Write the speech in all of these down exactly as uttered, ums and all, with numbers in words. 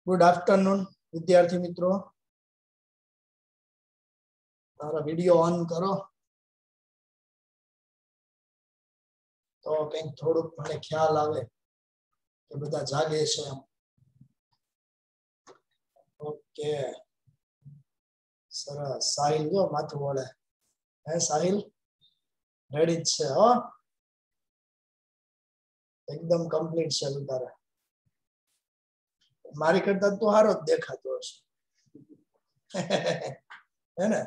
Good afternoon विद्यार्थी मित्रों, तारा video on करो तो कहीं थोड़ું મને ખ્યાલ આવે કે બધા જાગે છે એમ. ઓકે સરસ. સાહિલ જો માથું વળે. હે સાહિલ રેડી જ છે હો, એકદમ કમ્પ્લીટ છે તું તારે. મારી કરતા તો હારો જ દેખાતો હશે હે ને.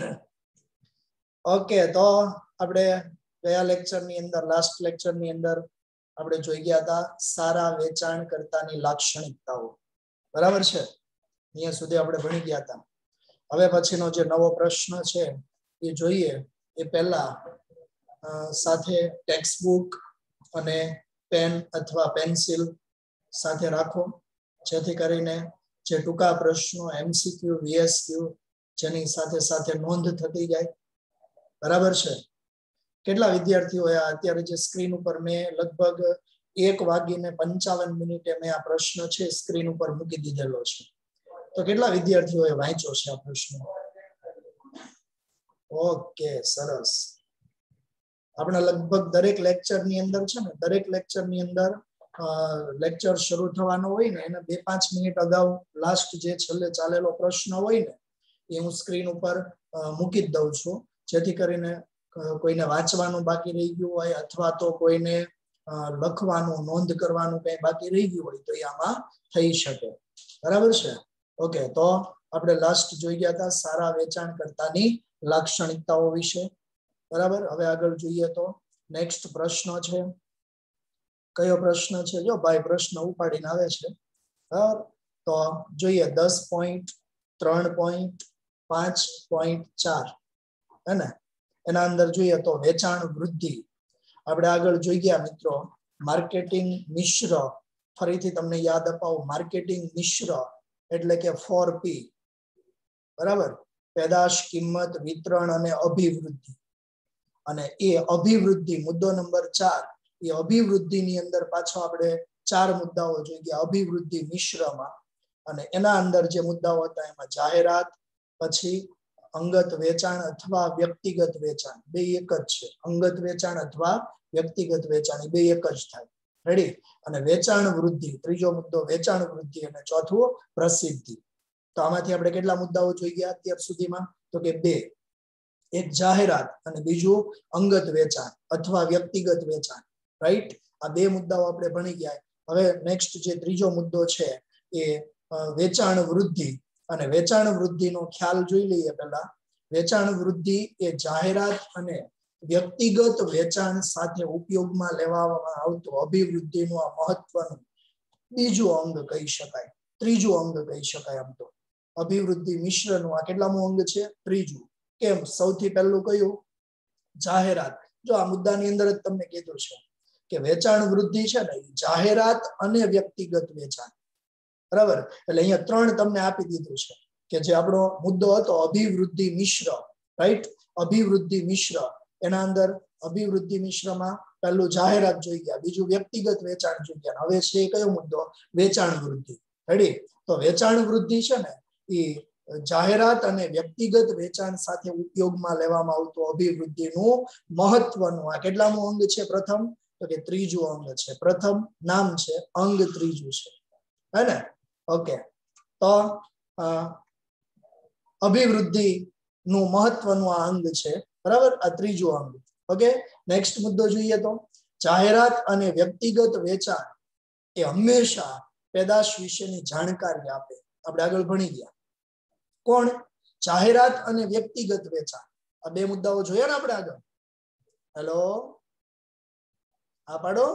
ઓકે તો આપણે ગયા લેક્ચર ની અંદર લાસ્ટ લેક્ચર ની અંદર આપણે જોઈ ગયા હતા સારા વેચાણકર્તાની લાક્ષણિકતાઓ. બરાબર છે, અહીંયા સુધી આપણે ભણી ગયા હતા. હવે પછીનો જે નવો પ્રશ્ન છે એ જોઈએ. એ પહેલા સાથે ટેક્સ્ટ બુક અને પેન અથવા પેન્સિલ સાથે રાખો, જેથી કરીને જે ટૂંકા પ્રશ્નો એમસીક્યુ વીએસક્યુ જેની સાથે સાથે નોંધ થતી જાય. બરાબર છે. કેટલા વિદ્યાર્થીઓ અત્યારે જે સ્ક્રીન ઉપર મેં લગભગ એક વાગીને પંચાવન મિનિટે મેં આ પ્રશ્ન છે સ્ક્રીન ઉપર મૂકી દીધેલો છે, તો કેટલા વિદ્યાર્થીઓએ વાંચ્યો છે આ પ્રશ્ન? ઓકે સરસ. આપણે લગભગ દરેક લેક્ચર ની અંદર છે ને, દરેક લેક્ચર ની અંદર લેક્ચર શરૂ થવાનો હોય ને એને બે પાંચ મિનિટ અગાઉ લાસ્ટ જે છેલ્લે ચાલેલો પ્રશ્ન હોય ને એ હું સ્ક્રીન ઉપર મૂકી જ દઉં છું, જેથી કરીને કોઈને વાંચવાનું બાકી રહી ગયું હોય અથવા તો કોઈને લખવાનું નોંધ કરવાનું કઈ બાકી રહી ગયું હોય તો એ આમાં થઈ શકે. બરાબર છે. ઓકે તો આપણે લાસ્ટ જોઈ ગયા હતા સારા વેચાણકર્તાની લાક્ષણિકતાઓ વિશે. બરાબર. હવે આગળ જોઈએ તો નેક્સ્ટ પ્રશ્ન છે. કયો પ્રશ્ન છે? જો ભાઈ પ્રશ્ન ઉપાડીને આવે છે. બરાબર. તો જોઈએ દસ પોઈન્ટ ત્રણ પોઈન્ટ પાંચ પોઈન્ટ ચાર હે ને. એના અંદર જોઈએ તો વેચાણ વૃદ્ધિ. આપણે આગળ જોઈ ગયા મિત્રો માર્કેટિંગ મિશ્ર. ફરીથી તમને યાદ અપાવું, માર્કેટિંગ મિશ્ર એટલે કે ફોર પી. બરાબર. પેદાશ, કિંમત, વિતરણ અને અભિવૃદ્ધિ. અને એ અભિવૃદ્ધિ મુદ્દો નંબર ચાર, એ અભિવૃદ્ધિની અંદર પાછો આપણે ચાર મુદ્દાઓ જોઈ ગયા અભિવૃદ્ધિ મિશ્રમાં. અને એના અંદર જે મુદ્દાઓ હતા એમાં જાહેરાત, પછી અંગત વેચાણ અથવા વ્યક્તિગત વેચાણ, બે એક જ છે. અંગત વેચાણ અથવા વ્યક્તિગત વેચાણ બે એક જ થાય. રેડી. અને વેચાણ વૃદ્ધિ ત્રીજો મુદ્દો વેચાણ વૃદ્ધિ, અને ચોથું પ્રસિદ્ધિ. તો આમાંથી આપણે કેટલા મુદ્દાઓ જોઈ ગયા અત્યાર સુધીમાં? તો કે બે. એક જાહેરાત અને બીજું અંગત વેચાણ અથવા વ્યક્તિગત વેચાણ. રાઈટ. આ બે મુદ્દાઓ આપણે ભણી ગયા. હવે નેક્સ્ટ જે ત્રીજો મુદ્દો છે એ વેચાણ વૃદ્ધિ. અને વેચાણ વૃદ્ધિનો ખ્યાલ જોઈ લઈએ. પહેલા વેચાણ વૃદ્ધિ એ જાહેરાત અને વ્યક્તિગત વેચાણ સાથે ઉપયોગમાં લેવામાં આવતું અભિવૃદ્ધિનું આ મહત્વનું બીજું અંગ કહી શકાય, ત્રીજું અંગ કહી શકાય. આમ તો અભિવૃદ્ધિ મિશ્રનું આ કેટલામું અંગ છે? ત્રીજું. કેમ? સૌથી પહેલું કયું? જાહેરાત. જો આ મુદ્દાની અંદર જ તમને કીધું છે કે વેચાણ વૃદ્ધિ છે ને જાહેરાત અને વ્યક્તિગત વેચાણ. બરાબર. એટલે અહીંયા ત્રણ તમને આપી દીધું છે કે જે આપણો મુદ્દો હતો અભિવૃદ્ધિ મિશ્ર. રાઈટ. અભિવૃદ્ધિ મિશ્ર. એના અંદર અભિવૃદ્ધિ મિશ્રમાં પહેલું જાહેરાત જોઈ ગયા, બીજું વ્યક્તિગત વેચાણ જોઈ ગયા. હવે છે કયો મુદ્દો? વેચાણ વૃદ્ધિ. રેડી. તો વેચાણ વૃદ્ધિ છે ને એ જાહેરાત અને વ્યક્તિગત વેચાણ સાથે ઉપયોગમાં લેવામાં આવતું અભિવૃદ્ધિનું મહત્વનું આ કેટલામું અંગ છે? પ્રથમ. તો કે ત્રીજું અંગ છે. પ્રથમ નામ છે, અંગ ત્રીજું છે. હે ને. ઓકે. તો અભિવૃદ્ધિ નું મહત્વનું આ અંગ છે. બરાબર. આ ત્રીજું અંગ. ઓકે. નેક્સ્ટ મુદ્દો જોઈએ તો જાહેરાત અને વ્યક્તિગત વેચાણ એ હંમેશા પેદાશ વિશેની જાણકારી આપે. આપણે આગળ ભણી ગયા. કોણ? જાહેરાત અને વ્યક્તિગત વેચાણ. આ બે મુદ્દાઓ જોયા ને આપણે આગળ. હેલો, હા પાડો.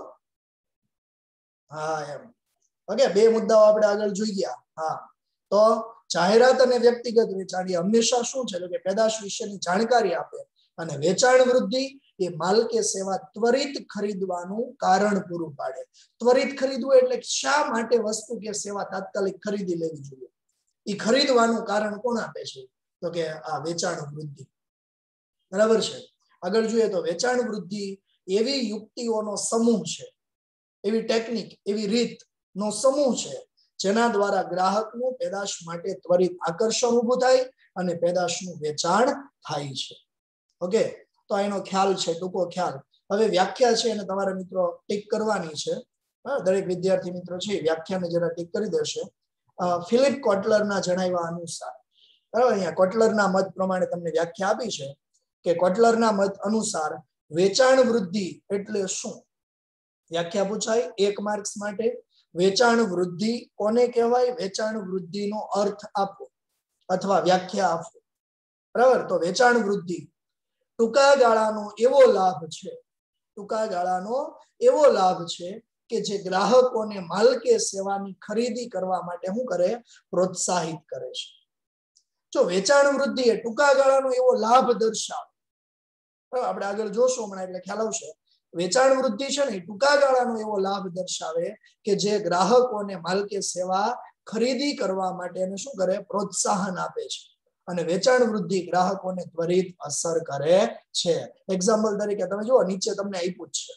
હા એમ. ઓકે. બે મુદ્દાઓ આપણે આગળ જોઈ ગયા. હા. તો જાહેરાત અને વ્યક્તિગત વેચાણ એ હંમેશા શું છે કે પેદાશ વિશેની જાણકારી આપે. અને વેચાણ વૃદ્ધિ એ માલ કે સેવા ત્વરિત ખરીદવાનું કારણ પૂરું પાડે. ત્વરિત ખરીદવું એટલે શા માટે વસ્તુ કે સેવા તાત્કાલિક ખરીદી લેવી જોઈએ, એ ખરીદવાનું કારણ કોણ આપે છે? તો કે આ વેચાણ વૃદ્ધિ. બરાબર છે. આગળ જોઈએ તો વેચાણ વૃદ્ધિ એવી યુક્તિઓનો સમૂહ છે, એવી ટેકનિક, એવી રીત નો સમૂહ છે જેના દ્વારા ગ્રાહકનું પેદાશ માટે ત્વરિત આકર્ષણ ઊભું થાય અને પેદાશનું વેચાણ થાય છે. ઓકે, તો એનો ખ્યાલ છે, ટૂંકો ખ્યાલ. હવે વ્યાખ્યા છે એને તમારા મિત્રો ટીક કરવાની છે. દરેક વિદ્યાર્થી મિત્રો છે વ્યાખ્યાને જરા ટીક કરી દેશે. ફિલિપ કોટલરના જણાવ્યા અનુસાર, બરાબર, અહીંયા કોટલરના મત પ્રમાણે તમને વ્યાખ્યા આપી છે કે કોટલરના મત અનુસાર વેચાણ વૃદ્ધિ એટલે શું? વ્યાખ્યા પૂછાય એક માર્ક્સ માટે. વેચાણ વૃદ્ધિ કોને કહેવાય? વેચાણ વૃદ્ધિનો અર્થ આપો અથવા વ્યાખ્યા આપો. બરાબર, તો વેચાણ વૃદ્ધિ ટૂંકા ગાળાનો એવો લાભ છે, ટૂંકા ગાળાનો એવો લાભ છે કે જે ગ્રાહકોને માલ કે સેવાની ખરીદી કરવા માટે શું કરે? પ્રોત્સાહિત કરે છે. જો વેચાણ વૃદ્ધિ એ ટૂંકા ગાળાનો એવો લાભ દર્શાવે, આપણે આગળ જોશું હમણાં એટલે ખ્યાલ આવશે. વેચાણ વૃદ્ધિ છે ને ટૂંકા ગાળાનો એવો લાભ દર્શાવે કે જે ગ્રાહકોને માલ કે સેવા ખરીદી કરવા માટે શું કરે? પ્રોત્સાહન આપે છે. અને વેચાણ વૃદ્ધિ ગ્રાહકોને ત્વરિત અસર કરે છે. એક્ઝામ્પલ તરીકે તમે જુઓ, નીચે તમને આપ્યું છે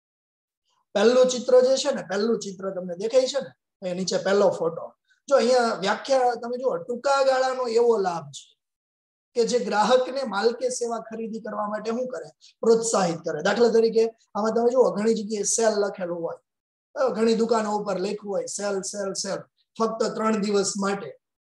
પહેલું ચિત્ર જે છે ને, પહેલું ચિત્ર તમને દેખાય છે ને, નીચે પહેલો ફોટો. જો અહીંયા વ્યાખ્યા તમે જુઓ, ટૂંકા ગાળાનો એવો લાભ છે કે જે ગ્રાહકને માલ કે સેવા ખરીદી કરવા માટે શું કરે? પ્રોત્સાહિત કરે. દાખલા તરીકે આમાં તમે જુઓ ઘણી જગ્યાએ સેલ લખેલું હોય, ઘણી દુકાનો ઉપર લખ્યું હોય સેલ સેલ સેલ, ફક્ત ત્રણ દિવસ માટે.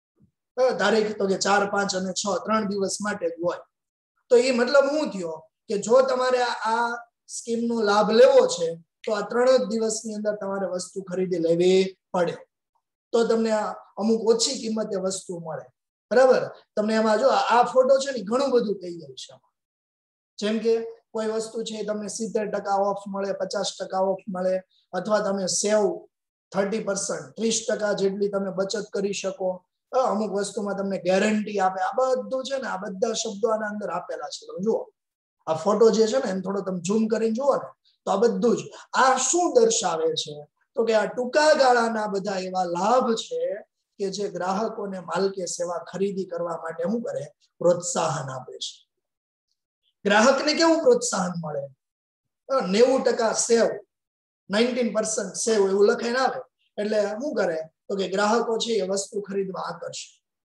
તારીખ તો કે ચાર પાંચ અને છ ત્રણ દિવસ માટે જ હોય. તો એ મતલબ શું થયો કે જો તમારે આ સ્કીમનો લાભ લેવો છે તો આ ત્રણ જ દિવસની અંદર તમારે વસ્તુ ખરીદી લેવી પડે, તો તમને અમુક ઓછી કિંમતે વસ્તુ મળે. બરાબર, તમને એમાં જો આ ફોટો છે ને ઘણું બધું કહી જાય છે. જેમ કે કોઈ વસ્તુ છે તમને સિત્તેર ટકા ઓફ મળે, પચાસ ટકા ઓફ મળે, અથવા તમે સેવ થર્ટી પર્સન્ટ ત્રીસ ટકા જેટલી તમે બચત કરી શકો. અમુક વસ્તુમાં તમને ગેરંટી આપે. આ બધું છે ને, આ બધા શબ્દો આના અંદર આપેલા છે. તમે જુઓ આ ફોટો જે છે ને એને થોડો તમે ઝૂમ કરીને જુઓ ને, તો આ બધું જ આ શું દર્શાવે છે? તો કે આ ટૂંકા ગાળાના બધા એવા લાભ છે કે જે ગ્રાહકોને માલ કે સેવા ખરીદી કરવા માટે શું કરે? પ્રોત્સાહન આપે છે. ગ્રાહકને કેવું પ્રોત્સાહન મળે? નેવું ટકા સેવ, નાઇન્ટીન પર્સન્ટ સેવ એવું લખાઈને આવે એટલે શું કરે? તો કે ગ્રાહકો છે એ વસ્તુ ખરીદવા આકર્ષે.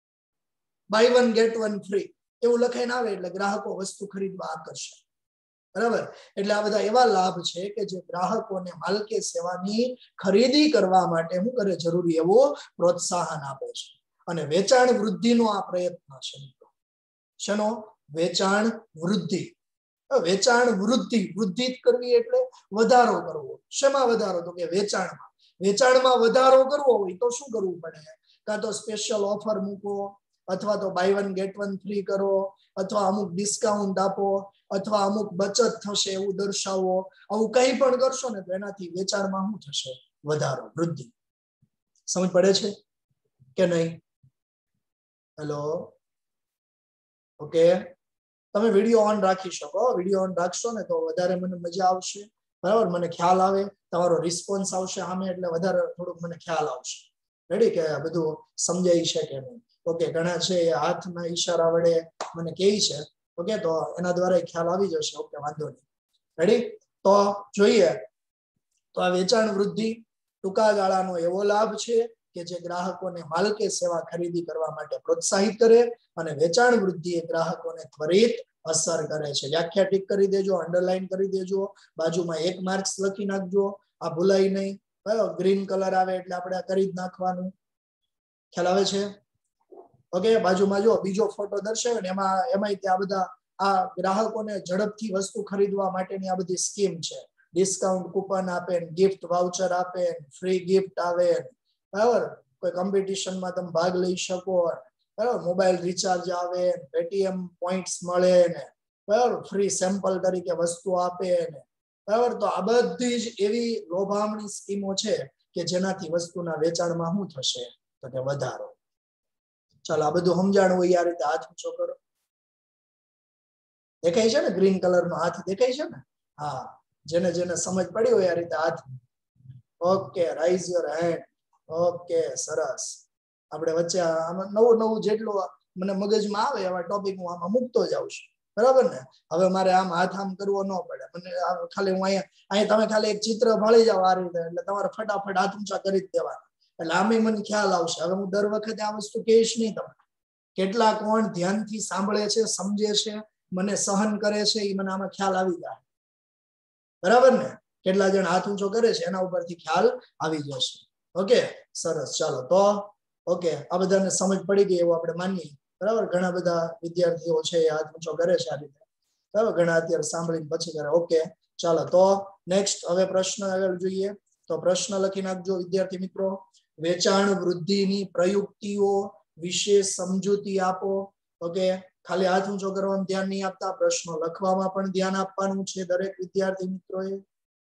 Buy one get one free એવું લખાઈને આવે એટલે ગ્રાહકો વસ્તુ ખરીદવા આકર્ષે. બરાબર, એટલે આ બધા એવા લાભ છે કે જે ગ્રાહકોને માલ કે સેવાની ખરીદી કરવા માટે શું કરે? જરૂરી એવું પ્રોત્સાહન આપે છે. અને વેચાણ વૃદ્ધિનો આ પ્રયત્ન છે મિત્રો. શેનો? વેચાણ વૃદ્ધિ. વેચાણ વૃદ્ધિ, વૃદ્ધિ કરવી એટલે વધારો કરવો. શેમાં વધારો? તો કે વેચાણમાં. વેચાણમાં વધારો કરવો હોય તો શું કરવું પડે? કાં તો સ્પેશિયલ ઓફર મૂકો, અથવા તો buy one get one free કરો, અથવા અમુક ડિસ્કાઉન્ટ આપો, અથવા અમુક બચત થશે એવું દર્શાવો. આવું કંઈ પણ કરશો ને તો એનાથી વેચાણમાં શું થશે? વધારો, વૃદ્ધિ. સમજ પડે છે કે નહીં? Hello, okay. તમે વિડીયો ઓન રાખી શકો. વિડીયો ઓન રાખશો ને તો વધારે મને મજા આવશે. બરાબર, મને ખ્યાલ આવે, તમારો રિસ્પોન્સ આવશે સામે એટલે વધારે થોડુંક મને ખ્યાલ આવશે. રેડી કે બધું સમજાય છે કે નહીં? ઓકે, ઘણા છે એ હાથના ઈશારા વડે મને કહે છે. ઓકે, તો એના દ્વારા ખ્યાલ આવી જશે. ઓકે, વાંધો નહીં. રેડી, તો જોઈએ તો આ વેચાણ વૃદ્ધિ ટૂંકા ગાળાનો એવો લાભ છે કે જે ગ્રાહકોને માલ કે સેવા ખરીદી કરવા માટે પ્રોત્સાહિત કરે, અને વેચાણ વૃદ્ધિ એ ગ્રાહકોને ત્વરિત અસર કરે છે. વ્યાખ્યા ટીક કરી દેજો, અંડરલાઈન કરી દેજો, બાજુમાં એક માર્ક્સ લખી નાખજો. આ ભૂલાય નહીં. ગ્રીન કલર આવે એટલે આપણે આ કરી જ નાખવાનું. ખ્યાલ આવે છે? ઓકે, બાજુમાં જો બીજો ફોટો દર્શાવે ને એમાં એમાં આ બધા આ ગ્રાહકોને ઝડપથી વસ્તુ ખરીદવા માટેની આ બધી સ્કીમ છે. ડિસ્કાઉન્ટ કૂપન આપે, ગિફ્ટ વાઉચર આપે, ફ્રી ગિફ્ટ આવે. બરાબર, કોઈ કોમ્પિટિશનમાં તમે ભાગ લઈ શકો. બરાબર, મોબાઈલ રિચાર્જ આવે, પેટીએમ પોઈન્ટ્સ મળે ને, બરાબર, ફ્રી સેમ્પલ તરીકે વસ્તુ આપે ને. બરાબર, તો આ બધી જ એવી લોભામણી સ્કીમો છે કે જેનાથી વસ્તુના વેચાણમાં શું થશે? તો કે વધારો. ચાલો, આ બધું સમજાણું હોય આ રીતે હાથ ઊંચો કરો. દેખાય છે ને? ગ્રીન કલર નો હાથ દેખાય છે ને? હા, જેને જેને સમજ પડી હોય આ રીતે હાથ. Okay, raise your hand. Okay, સરસ. આપણે વચ્ચે આમાં નવું નવું જેટલું મને મગજમાં આવે એવા ટોપિક હું આમાં મૂકતો જાઉં છું. બરાબર ને? હવે મારે આમ હાથ આમ કરવો ન પડે. મને ખાલી હું અહીંયા અહીંયા તમે ખાલી એક ચિત્ર ભળી જાવ આ રીતે એટલે તમારે ફટાફટ હાથ ઊંચા કરી જ દેવાના. એટલે આમે મને ખ્યાલ આવશે. હવે હું દર વખતે આ વસ્તુ કહીશ નહીં તમને. કેટલા કોણ ધ્યાનથી સાંભળે છે, સમજે છે, મને સહન કરે છે, એ મને આમાં ખ્યાલ આવી જાય. બરાબર ને? કેટલા જણ હાથ ઊંચો કરે છે એના ઉપરથી ખ્યાલ આવી જશે. ઓકે, સરસ. ચાલો તો ઓકે, આ બધાને સમજ પડી ગઈ એવું આપણે માનીએ. બરાબર, ઘણા બધા વિદ્યાર્થીઓ છે એ હાથ ઊંચો કરે છે આ રીતે. બરાબર, ઘણા અત્યારે સાંભળીને પછી કરે. ઓકે, ચાલો તો નેક્સ્ટ હવે પ્રશ્ન આગળ જોઈએ. તો પ્રશ્ન લખી નાખજો વિદ્યાર્થી મિત્રો. વેચાણ વૃદ્ધિની પ્રયુક્તિઓ વિશે સમજૂતી આપો. ઓકે, ખાલી હાથ ઊંચો કરવાનું ધ્યાન નહીં આપતા, પ્રશ્નો લખવામાં પણ ધ્યાન આપવાનું છે દરેક વિદ્યાર્થી મિત્રોએ.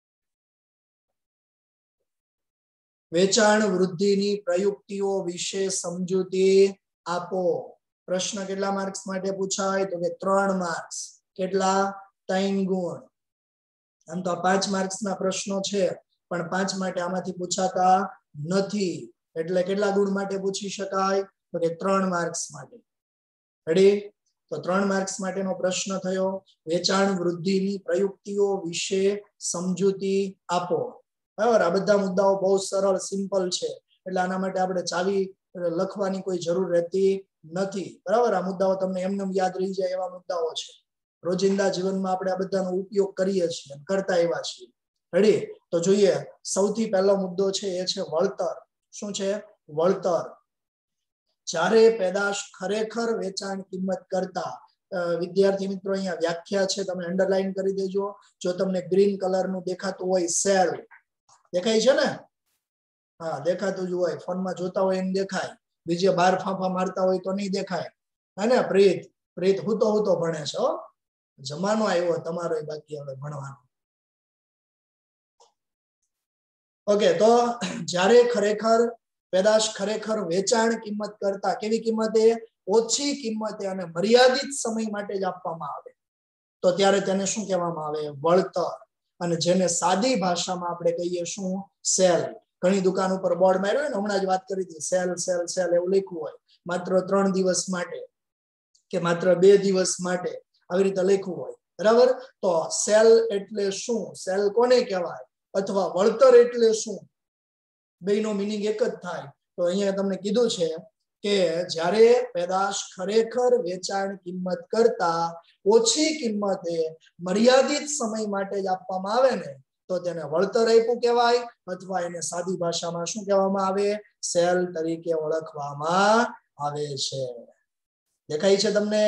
વેચાણ વૃદ્ધિની પ્રયુક્તિઓ વિશે સમજૂતી આપો. પ્રશ્ન કેટલા માર્ક્સ માટે પૂછાય? તો કે ત્રણ માર્ક્સ. કેટલા? ત્રણ ગુણ. આમ તો પાંચ માર્ક્સ ના પ્રશ્નો છે, પણ પાંચ માટે આમાંથી પૂછાતા નથી. એટલે કેટલા ગુણ માટે પૂછી શકાય? તો કે ત્રણ માર્ક્સ માટે. રેડી? તો ત્રણ માર્ક્સ માટેનો પ્રશ્ન થયો. વેચાણ વૃદ્ધિની પ્રયુક્તિઓ વિશે સમજૂતી આપો. બરાબર, આ બધા મુદ્દાઓ બહુ સરળ સિમ્પલ છે, એટલે આના માટે આપણે ચાવી લખવાની કોઈ જરૂર રહેતી નથી. બરાબર, આ મુદ્દાઓ તમને એમને યાદ રહી જાય એવા મુદ્દાઓ છે. રોજિંદા જીવનમાં આપણે આ બધાનો ઉપયોગ કરીએ છીએ, કરતા એવા છીએ. રેડી? તો જોઈએ, સૌથી પહેલો મુદ્દો છે એ છે વળતર. શું છે? વળતર. જ્યારે પેદાશ ખરેખર વેચાણ કિંમત કરતા, વિદ્યાર્થી મિત્રો અહીંયા વ્યાખ્યા છે, તમે અંડરલાઈન કરી દેજો. જો તમને ગ્રીન કલર નું દેખાતું હોય, સેલ દેખાય છે ને? હા, દેખાતું જ હોય. ફોનમાં જોતા હોય એમ દેખાય, બીજે બાર ફાંફા મારતા હોય તો નહીં દેખાય. હે ને? પ્રીત પ્રીત હુતો હુતો ભણે છે. હો, જમાનો આવ્યો તમારો બાકી હવે ભણવાનો. ઓકે, તો જ્યારે ખરેખર પેદાશ ખરેખર વેચાણ કિંમત કરતા, કેવી કિંમતે? ઓછી કિંમતે અને મર્યાદિત સમય માટે જ આપવામાં આવે, તો ત્યારે તેને શું કહેવામાં આવે? વળતર. અને જેને સાદી ભાષામાં આપણે કહીએ શું? સેલ. ઘણી દુકાન ઉપર બોર્ડ માર્યું હોય ને, હમણાં જ વાત કરી હતી, સેલ સેલ સેલ એવું લખ્યું હોય. માત્ર ત્રણ દિવસ માટે કે માત્ર બે દિવસ માટે આવી રીતે લખ્યું હોય. બરાબર? તો સેલ એટલે શું? સેલ કોને કહેવાય? અથવા વળતર એટલે શું? બેનો મિનિંગ એક જ થાય. તો અહીંયા તમને કીધું છે કે જ્યારે પેદાશ ખરેખર વેચાણ કિંમત કરતા ઓછી કિંમતે મર્યાદિત સમય માટે જ આપવામાં આવે ને, તો તેને વળતર આપ્યું કહેવાય, અથવા એને સાદી ભાષામાં શું કહેવામાં આવે? સેલ તરીકે ઓળખવામાં આવે છે. દેખાય છે તમને?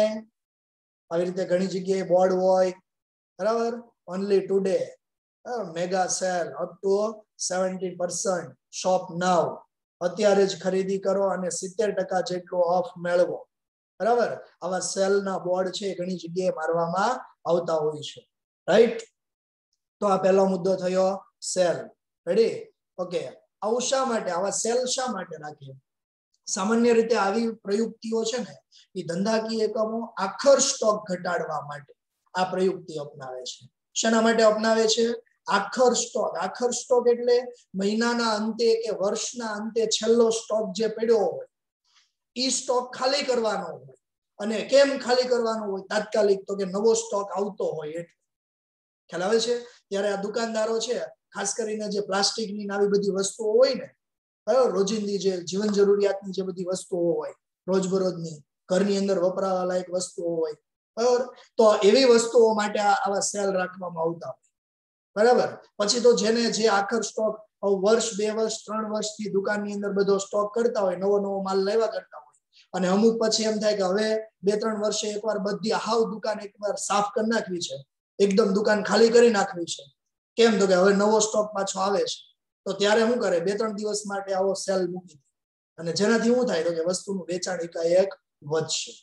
આવી રીતે ઘણી જગ્યાએ બોર્ડ હોય. બરાબર? Only today, mega sale up to seventy percent shop now. અત્યારે જ ખરીદી કરો અને સિત્તેર ટકા જેટલો ઓફ મેળવો. બરાબર? આવા સેલ ના બોર્ડ છે ઘણી જગ્યાએ મારવામાં આવતા હોય છે. રાઈટ? તો આ પહેલો મુદ્દો થયો, સેલ. રેડી? ઓકે, આવું શા માટે? આવા સેલ શા માટે રાખીએ? સામાન્ય રીતે આવી પ્રયુક્તિઓ છે ને, એ ધંધાકીય એકમો આખર સ્ટોક ઘટાડવા માટે આ પ્રયુક્તિ અપનાવે છે. શેના માટે અપનાવે છે? આખર સ્ટોક. આખર સ્ટોક એટલે મહિનાના અંતે કે વર્ષના અંતે છેલ્લો સ્ટોક જે પડ્યો હોય, ઈ સ્ટોક ખાલી કરવાનો હોય. અને કેમ ખાલી કરવાનો હોય? તાત્કાલિક, તો કે નવો સ્ટોક આવતો હોય એટલે. ખ્યાલ આવે છે? ત્યારે આ દુકાનદારો છે, ખાસ કરીને જે પ્લાસ્ટિકની આવી બધી વસ્તુઓ હોય ને, રોજિંદી જે જીવન જરૂરિયાતની જે બધી વસ્તુઓ હોય, રોજબરોજની ઘરની અંદર વપરાવા લાયક વસ્તુઓ હોય, બરાબર, તો એવી વસ્તુઓ માટે આવા સેલ રાખવામાં આવતા હોય. બરાબર? પછી તો જેને જે આખર સ્ટોક વર્ષ બે વર્ષ ત્રણ વર્ષથી દુકાનની અંદર બધો સ્ટોક કરતા હોય, નવો નવો માલ લેવા કરતા હોય, અને અમુક પછી એમ થાય કે હવે બે ત્રણ વર્ષે એકવાર બધી હાવ દુકાન એકવાર સાફ કરી નાખવી છે, એકદમ દુકાન ખાલી કરી નાખવી છે. કેમ? તો કે હવે નવો સ્ટોક પાછો આવે છે. તો ત્યારે શું કરે? બે ત્રણ દિવસ માટે આવો સેલ મૂકી દે, અને જેનાથી શું થાય? તો કે વસ્તુનું વેચાણ એકાએક વધશે.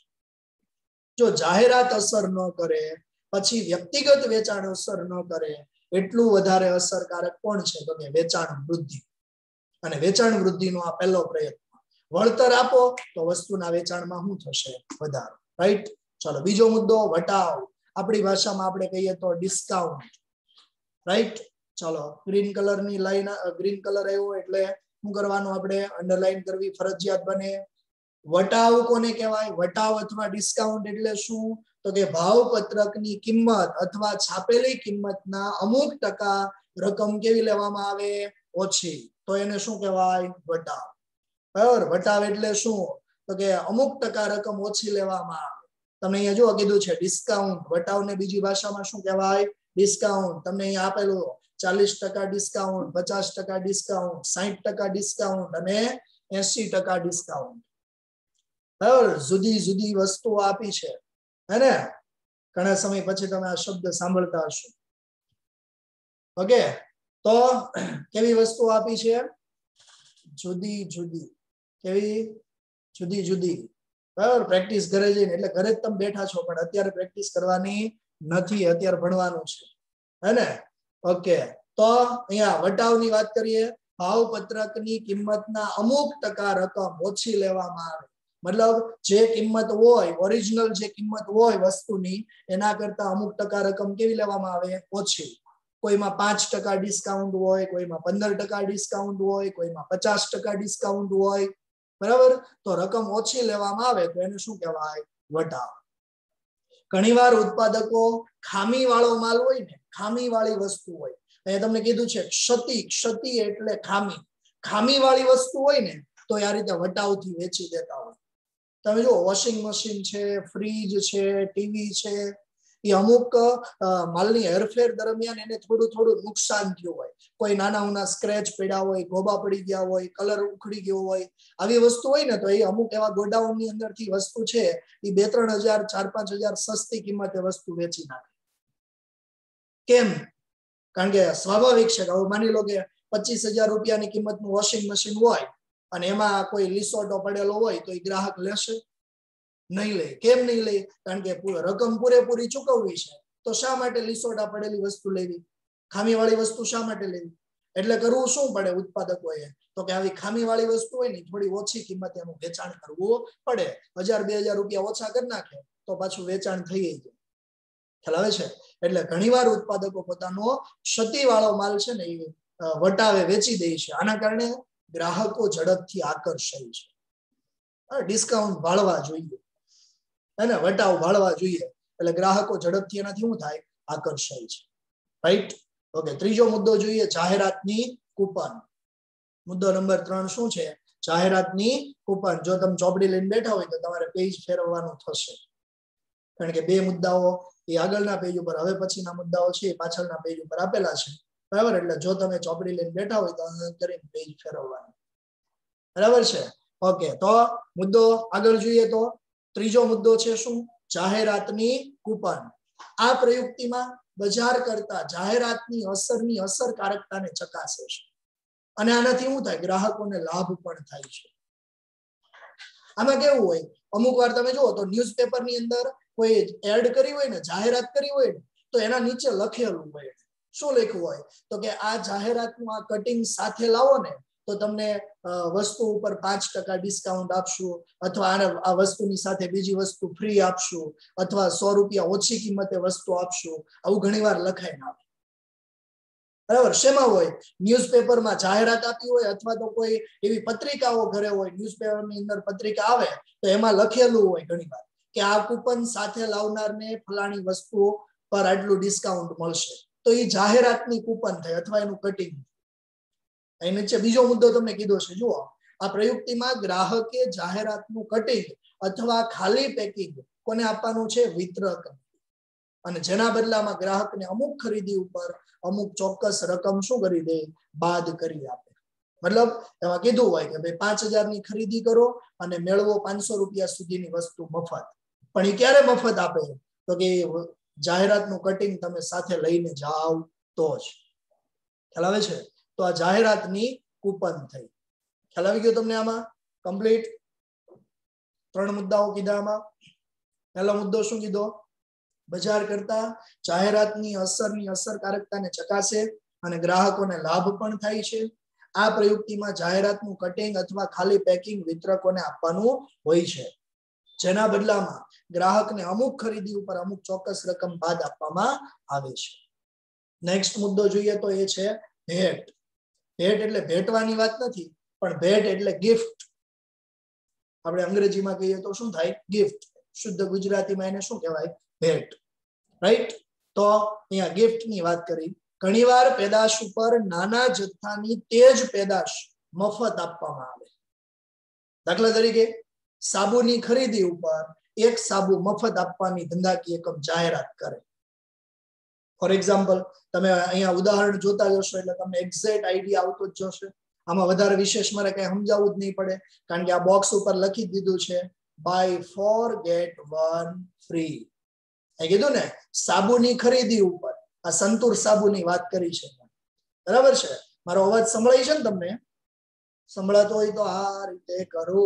જો જાહેરાત અસર ન કરે, પછી વ્યક્તિગત વેચાણ અસર ન કરે, એટલું વધારે અસરકારક કોણ છે? તો કે વેચાણ વૃદ્ધિ. અને વેચાણ વૃદ્ધિનો આ પહેલો પ્રયત્ન. વળતર આપો તો વસ્તુના વેચાણમાં શું થશે? વધારો. રાઈટ? ચલો, બીજો મુદ્દો વટાવ. આપણી ભાષામાં આપણે કહીએ તો ડિસ્કાઉન્ટ. રાઈટ? ચલો, ગ્રીન કલર ની લાઈન, ગ્રીન કલર આવ્યો એટલે શું કરવાનું? આપણે અંડરલાઈન કરવી ફરજિયાત બને. વટાવ કોને કહેવાય? વટાવ અથવા ડિસ્કાઉન્ટ એટલે શું? તો કે ભાવપત્રકની કિંમત અથવા છાપેલી કિંમતના અમુક ટકા રકમ કેવી લેવામાં આવે? ઓછી. તો એને શું કહેવાય? વટાવ. બરાબર. વટાવ એટલે શું? તો કે અમુક ટકા રકમ ઓછી લેવામાં આવે. તમને અહીંયા જો કીધું છે ડિસ્કાઉન્ટ. વટાવને બીજી ભાષામાં શું કહેવાય? ડિસ્કાઉન્ટ. તમને અહીંયા આપેલું ચાલીસ ટકા ડિસ્કાઉન્ટ, પચાસ ટકા ડિસ્કાઉન્ટ, સાહીઠ ટકા ડિસ્કાઉન્ટ અને એસી ટકા ડિસ્કાઉન્ટ. બરાબર. જુદી જુદી વસ્તુઓ આપી છે, હે ને? ઘણા સમય પછી તમે આ શબ્દ સાંભળતા હશો. ઓકે, તો કેવી વસ્તુઓ આપી છે? જુદી જુદી. કેવી? જુદી જુદી. બરાબર. પ્રેક્ટિસ ઘરે જઈને, એટલે ઘરે જ તમે બેઠા છો પણ અત્યારે પ્રેક્ટિસ કરવાની નથી, અત્યારે ભણવાનું છે, હે ને? ઓકે, તો અહીંયા વટાવની વાત કરીએ. ભાવપત્રકની કિંમતના અમુક ટકા રકમ ઓછી લેવામાં આવે. મતલબ જે કિંમત હોય, ઓરિજિનલ જે કિંમત હોય વસ્તુની, એના કરતા અમુક ટકા રકમ કેવી લેવામાં આવે? ઓછી. કોઈમાં પાંચ ટકા ડિસ્કાઉન્ટ હોય, કોઈમાં પંદર ટકા ડિસ્કાઉન્ટ હોય, કોઈમાં પચાસ ટકા ડિસ્કાઉન્ટ હોય. બરાબર. તો રકમ ઓછી લેવામાં આવે તો એને શું કહેવાય? વટાવ. ઘણીવાર ઉત્પાદકો ખામી વાળો માલ હોય ને, ખામી વાળી વસ્તુ હોય, અહીંયા તમને કીધું છે ક્ષતિ. ક્ષતિ એટલે ખામી. ખામી વાળી વસ્તુ હોય ને તો આ રીતે વટાવથી વેચી દેતા હોય. તમે જો વોશિંગ મશીન છે, ફ્રીજ છે, ટીવી છે, એ અમુક માલની હેરફેર દરમિયાન એને થોડું થોડું નુકસાન થયું હોય. કોઈ નાના નાના સ્ક્રેચ પડ્યા હોય, ગોબા પડી ગયા હોય, કલર ઉખડી ગયો હોય, આવી વસ્તુ હોય ને તો એ અમુક એવા ગોડાઉનની અંદરથી વસ્તુ છે એ બે ત્રણ હજાર ચાર પાંચ હજાર સસ્તી કિંમતે વસ્તુ વેચી નાખે. કેમ? કારણ કે સ્વાભાવિક છે કે હવે માની લો કે પચીસ હજાર રૂપિયાની કિંમતનું વોશિંગ મશીન હોય અને એમાં કોઈ લીસોટો પડેલો હોય તો એ ગ્રાહક લેશે? નહીં લે. કેમ નહીં લે? કારણ કે રકમ પૂરેપૂરી ચૂકવવી છે તો શા માટે લીસોટા પડેલી વસ્તુ લેવી? ખામી વાળી વસ્તુ શા માટે લેવી? એટલે કરવું શું પડે ઉત્પાદકોએ? તો કે આવી ખામી વાળી વસ્તુ હોય ને થોડી ઓછી કિંમતે એનું વેચાણ કરવું પડે. હજાર બે હજાર રૂપિયા ઓછા કરી નાખે તો પાછું વેચાણ થઈ જાય. ખ્યાલ આવે છે? એટલે ઘણીવાર ઉત્પાદકો પોતાનો ક્ષતિ વાળો માલ છે ને એ વટાવે વેચી દે છે. આના કારણે ગ્રાહકો ઝડપથી આકર્ષાય છે. ડિસ્કાઉન્ટ ભાળવા જોઈએ, અને વટાવ ભાળવા જોઈએ એટલે ગ્રાહકો ઝડપથી એનાથી શું થાય? આકર્ષાય છે. રાઈટ. ઓકે, ત્રીજો મુદ્દો જોઈએ, જાહેરાતની કૂપન. મુદ્દો નંબર ત્રણ શું છે? જાહેરાતની કૂપન. જો તમે ચોપડી લઈને બેઠા હોય તો તમારે પેજ ફેરવવાનું થશે, કારણ કે બે મુદ્દાઓ એ આગળના પેજ ઉપર, હવે પછીના મુદ્દાઓ છે એ પાછળના પેજ ઉપર આપેલા છે. બરાબર. એટલે જો તમે ચોપડી લઈને બેઠા હોય તો કરીને પેજ ફેરવવાનું. બરાબર છે? ઓકે, તો મુદ્દો આગળ જોઈએ તો ત્રીજો મુદ્દો છે શું? જાહેરાતની કૂપન. આ પ્રયુક્તિમાં બજાર કરતા જાહેરાતની અસરની અસરકારકતાને ચકાસે છે અને આનાથી શું થાય? ગ્રાહકોને લાભ પણ થાય છે. આમાં કેવું હોય, અમુક વાર તમે જુઓ તો ન્યૂઝપેપરની અંદર કોઈ એડ કરી હોય ને, જાહેરાત કરી હોય ને, તો એના નીચે લખેલું હોય. શું લખ્યું હોય? તો કે આ જાહેરાતનું આ કટિંગ સાથે લાવો ને તો તમને વસ્તુ ઉપર પાંચ ટકા ડિસ્કાઉન્ટ આપશું, અથવા આ વસ્તુની સાથે બીજી વસ્તુ ફ્રી આપશું, અથવા સો રૂપિયા ઓછી કિંમતે વસ્તુ આપશું. આવું ઘણી વાર લખાય ના. બરાબર. શેમાં હોય? ન્યૂઝપેપરમાં જાહેરાત આપી હોય, અથવા તો કોઈ એવી પત્રિકાઓ ઘરે હોય, ન્યૂઝપેપરની અંદર પત્રિકા આવે તો એમાં લખેલું હોય ઘણી વાર કે આ કૂપન સાથે લાવનારને ફલાણી વસ્તુ પર આટલું ડિસ્કાઉન્ટ મળશે. તો એ જાહેરાતની કૂપન થાય અથવા એનું કટિંગ. અહીં નીચે બીજો મુદ્દો તમને કીધો છે. જુઓ, આ પ્રયુક્તિમાં ગ્રાહકે જાહેરાતનું કટિંગ અથવા ખાલી પેકિંગ કોને આપવાનું છે? વિતરક. અને જેના બદલામાં ગ્રાહકને અમુક ખરીદી ઉપર અમુક ચોક્કસ રકમ શું કરી દે? બાદ કરી આપે. મતલબ એમાં કીધું હોય કે ભાઈ પાંચ હજાર ની ખરીદી કરો અને મેળવો પાંચસો રૂપિયા સુધીની વસ્તુ મફત. પણ એ ક્યારે મફત આપે? તો કે જાહેરાતનું કટિંગ તમે સાથે લઈને જાઓ તો જ. ખ્યાલ આવે છે? તો આ જાહેરાતની કૂપન થઈ. ખ્યાલ આવી ગયો તમને? આમાં કમ્પ્લીટ ત્રણ મુદ્દાઓ કીધા. આમાં પહેલો મુદ્દો શું કીધો? બજાર કરતા જાહેરાતની અસરની અસરકારકતાને ચકાસે અને ગ્રાહકોને લાભ પણ થાય છે. આ પ્રયુક્તિમાં જાહેરાતનું કટિંગ અથવા ખાલી પેકિંગ વિતરકોને આપવાનું હોય છે, જેના બદલામાં ગ્રાહકને અમુક ખરીદી ઉપર અમુક ચોક્કસ રકમ બાદ આપવામાં આવે છે. નેક્સ્ટ મુદ્દો જોઈએ તો એ છે ભેટ. ભેટ એટલે ભેટવાની વાત નથી, પણ ભેટ એટલે ગિફ્ટ. આપણે અંગ્રેજીમાં કહીએ તો શું થાય? ગિફ્ટ. શુદ્ધ ગુજરાતીમાં એને શું કહેવાય? ભેટ. રાઈટ. તો અહીંયા ગિફ્ટની વાત કરી. ઘણીવાર પેદાશ ઉપર નાના જથ્થાની તેજ પેદાશ મફત આપવામાં આવે. દાખલા તરીકે સાબુની ખરીદી ઉપર એક સાબુ મફત આપવાની ધંધાકીય એકમ જાહેરાત કરે. ફોર એક્ઝામ્પલ, તમે અહીંયા ઉદાહરણ જોતા જશો એટલે તમને એક્ઝેક્ટ આઈડિયા આવતો જ જશે. આમાં વધારે વિશેષ મારે કઈ સમજાવવું જ નહીં પડે, કારણ કે આ બોક્સ ઉપર લખી દીધું છે buy four get one free. એ કીધું ને સાબુની ખરીદી ઉપર આ સંતૂર સાબુની વાત કરી છે. બરાબર છે? મારો અવાજ સંભળાય છે ને તમને? સંભળાતો હોય તો આ રીતે કરો.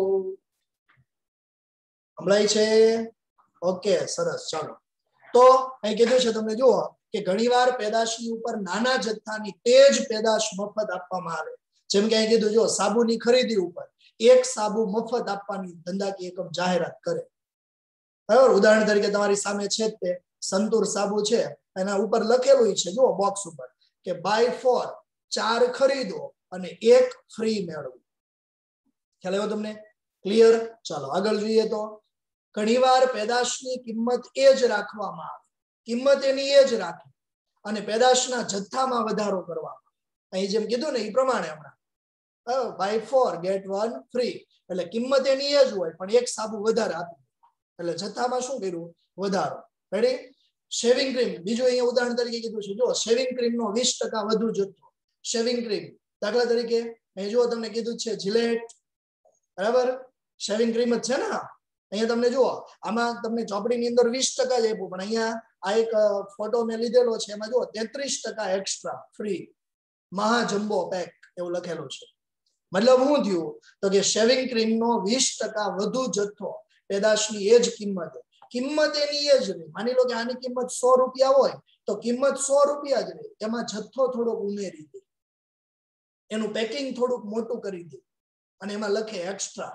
સંભળાય છે? ઓકે, સરસ. ચાલો, તો અહીં કીધું છે તમને જુઓ કે ઘણીવાર પેદાશની ઉપર નાના જથ્થાની તેજ પેદાશ મફત આપવામાં આવે. જેમ કે અહીં કીધું જો સાબુની ખરીદી ઉપર એક સાબુ મફત આપવાની ધંધાકીય એકમ જાહેરાત કરે. બરાબર? ઉદાહરણ તરીકે તમારી સામે છે તે સંતૂર સાબુ છે, એના ઉપર લખેલું છે જુઓ બોક્સ ઉપર કે બાય ફોર, ચાર ખરીદો અને એક ફ્રી મેળવો. ખ્યાલ આવ્યો તમને? ક્લિયર? ચાલો આગળ જોઈએ. તો ઘણીવાર પેદાશની કિંમત એ જ રાખવામાં આવે, કિંમત એની એ જ રાખે અને પેદાશના જથ્થામાં વધારો કરવામાં. અહીં જેમ કીધું ને એ પ્રમાણે હમણાં buy four get one free, એટલે કિંમત એની એ જ હોય પણ એક સાબુ વધારે આપી, એટલે જથ્થામાં શું કર્યું? વધારો. રેડી? શેવિંગ ક્રીમ, બીજું અહીંયા ઉદાહરણ તરીકે કીધું છે જો શેવિંગ ક્રીમ નો વીસ ટકા વધુ જથ્થો. શેવિંગ ક્રીમ દાખલા તરીકે અહીં જો તમને કીધું છે જિલેટ, બરાબર? શેવિંગ ક્રીમ જ છે ને. અહીંયા તમને જુઓ આમાં તમને ચોપડીની અંદર વીસ ટકા જ આપ્યું, પણ અહીંયા આ એક ફોટો મેં લીધેલો છે એમાં જુઓ તેત્રીસ ટકા એક્સ્ટ્રા ફ્રી, મહા જમ્બો પેક એવું લખેલું છે. મતલબ શું થયું? તો કે શેવિંગ ક્રીમ નો વીસ ટકા વધુ જથ્થો પેદાશની એ જ કિંમત, કિંમત એની એ જ રહી. માની લો કે આની કિંમત સો રૂપિયા હોય તો કિંમત સો રૂપિયા જ રહી, એમાં જથ્થો થોડોક ઉમેરી દે, એનું પેકિંગ થોડુંક મોટું કરી દે અને એમાં લખે એક્સ્ટ્રા.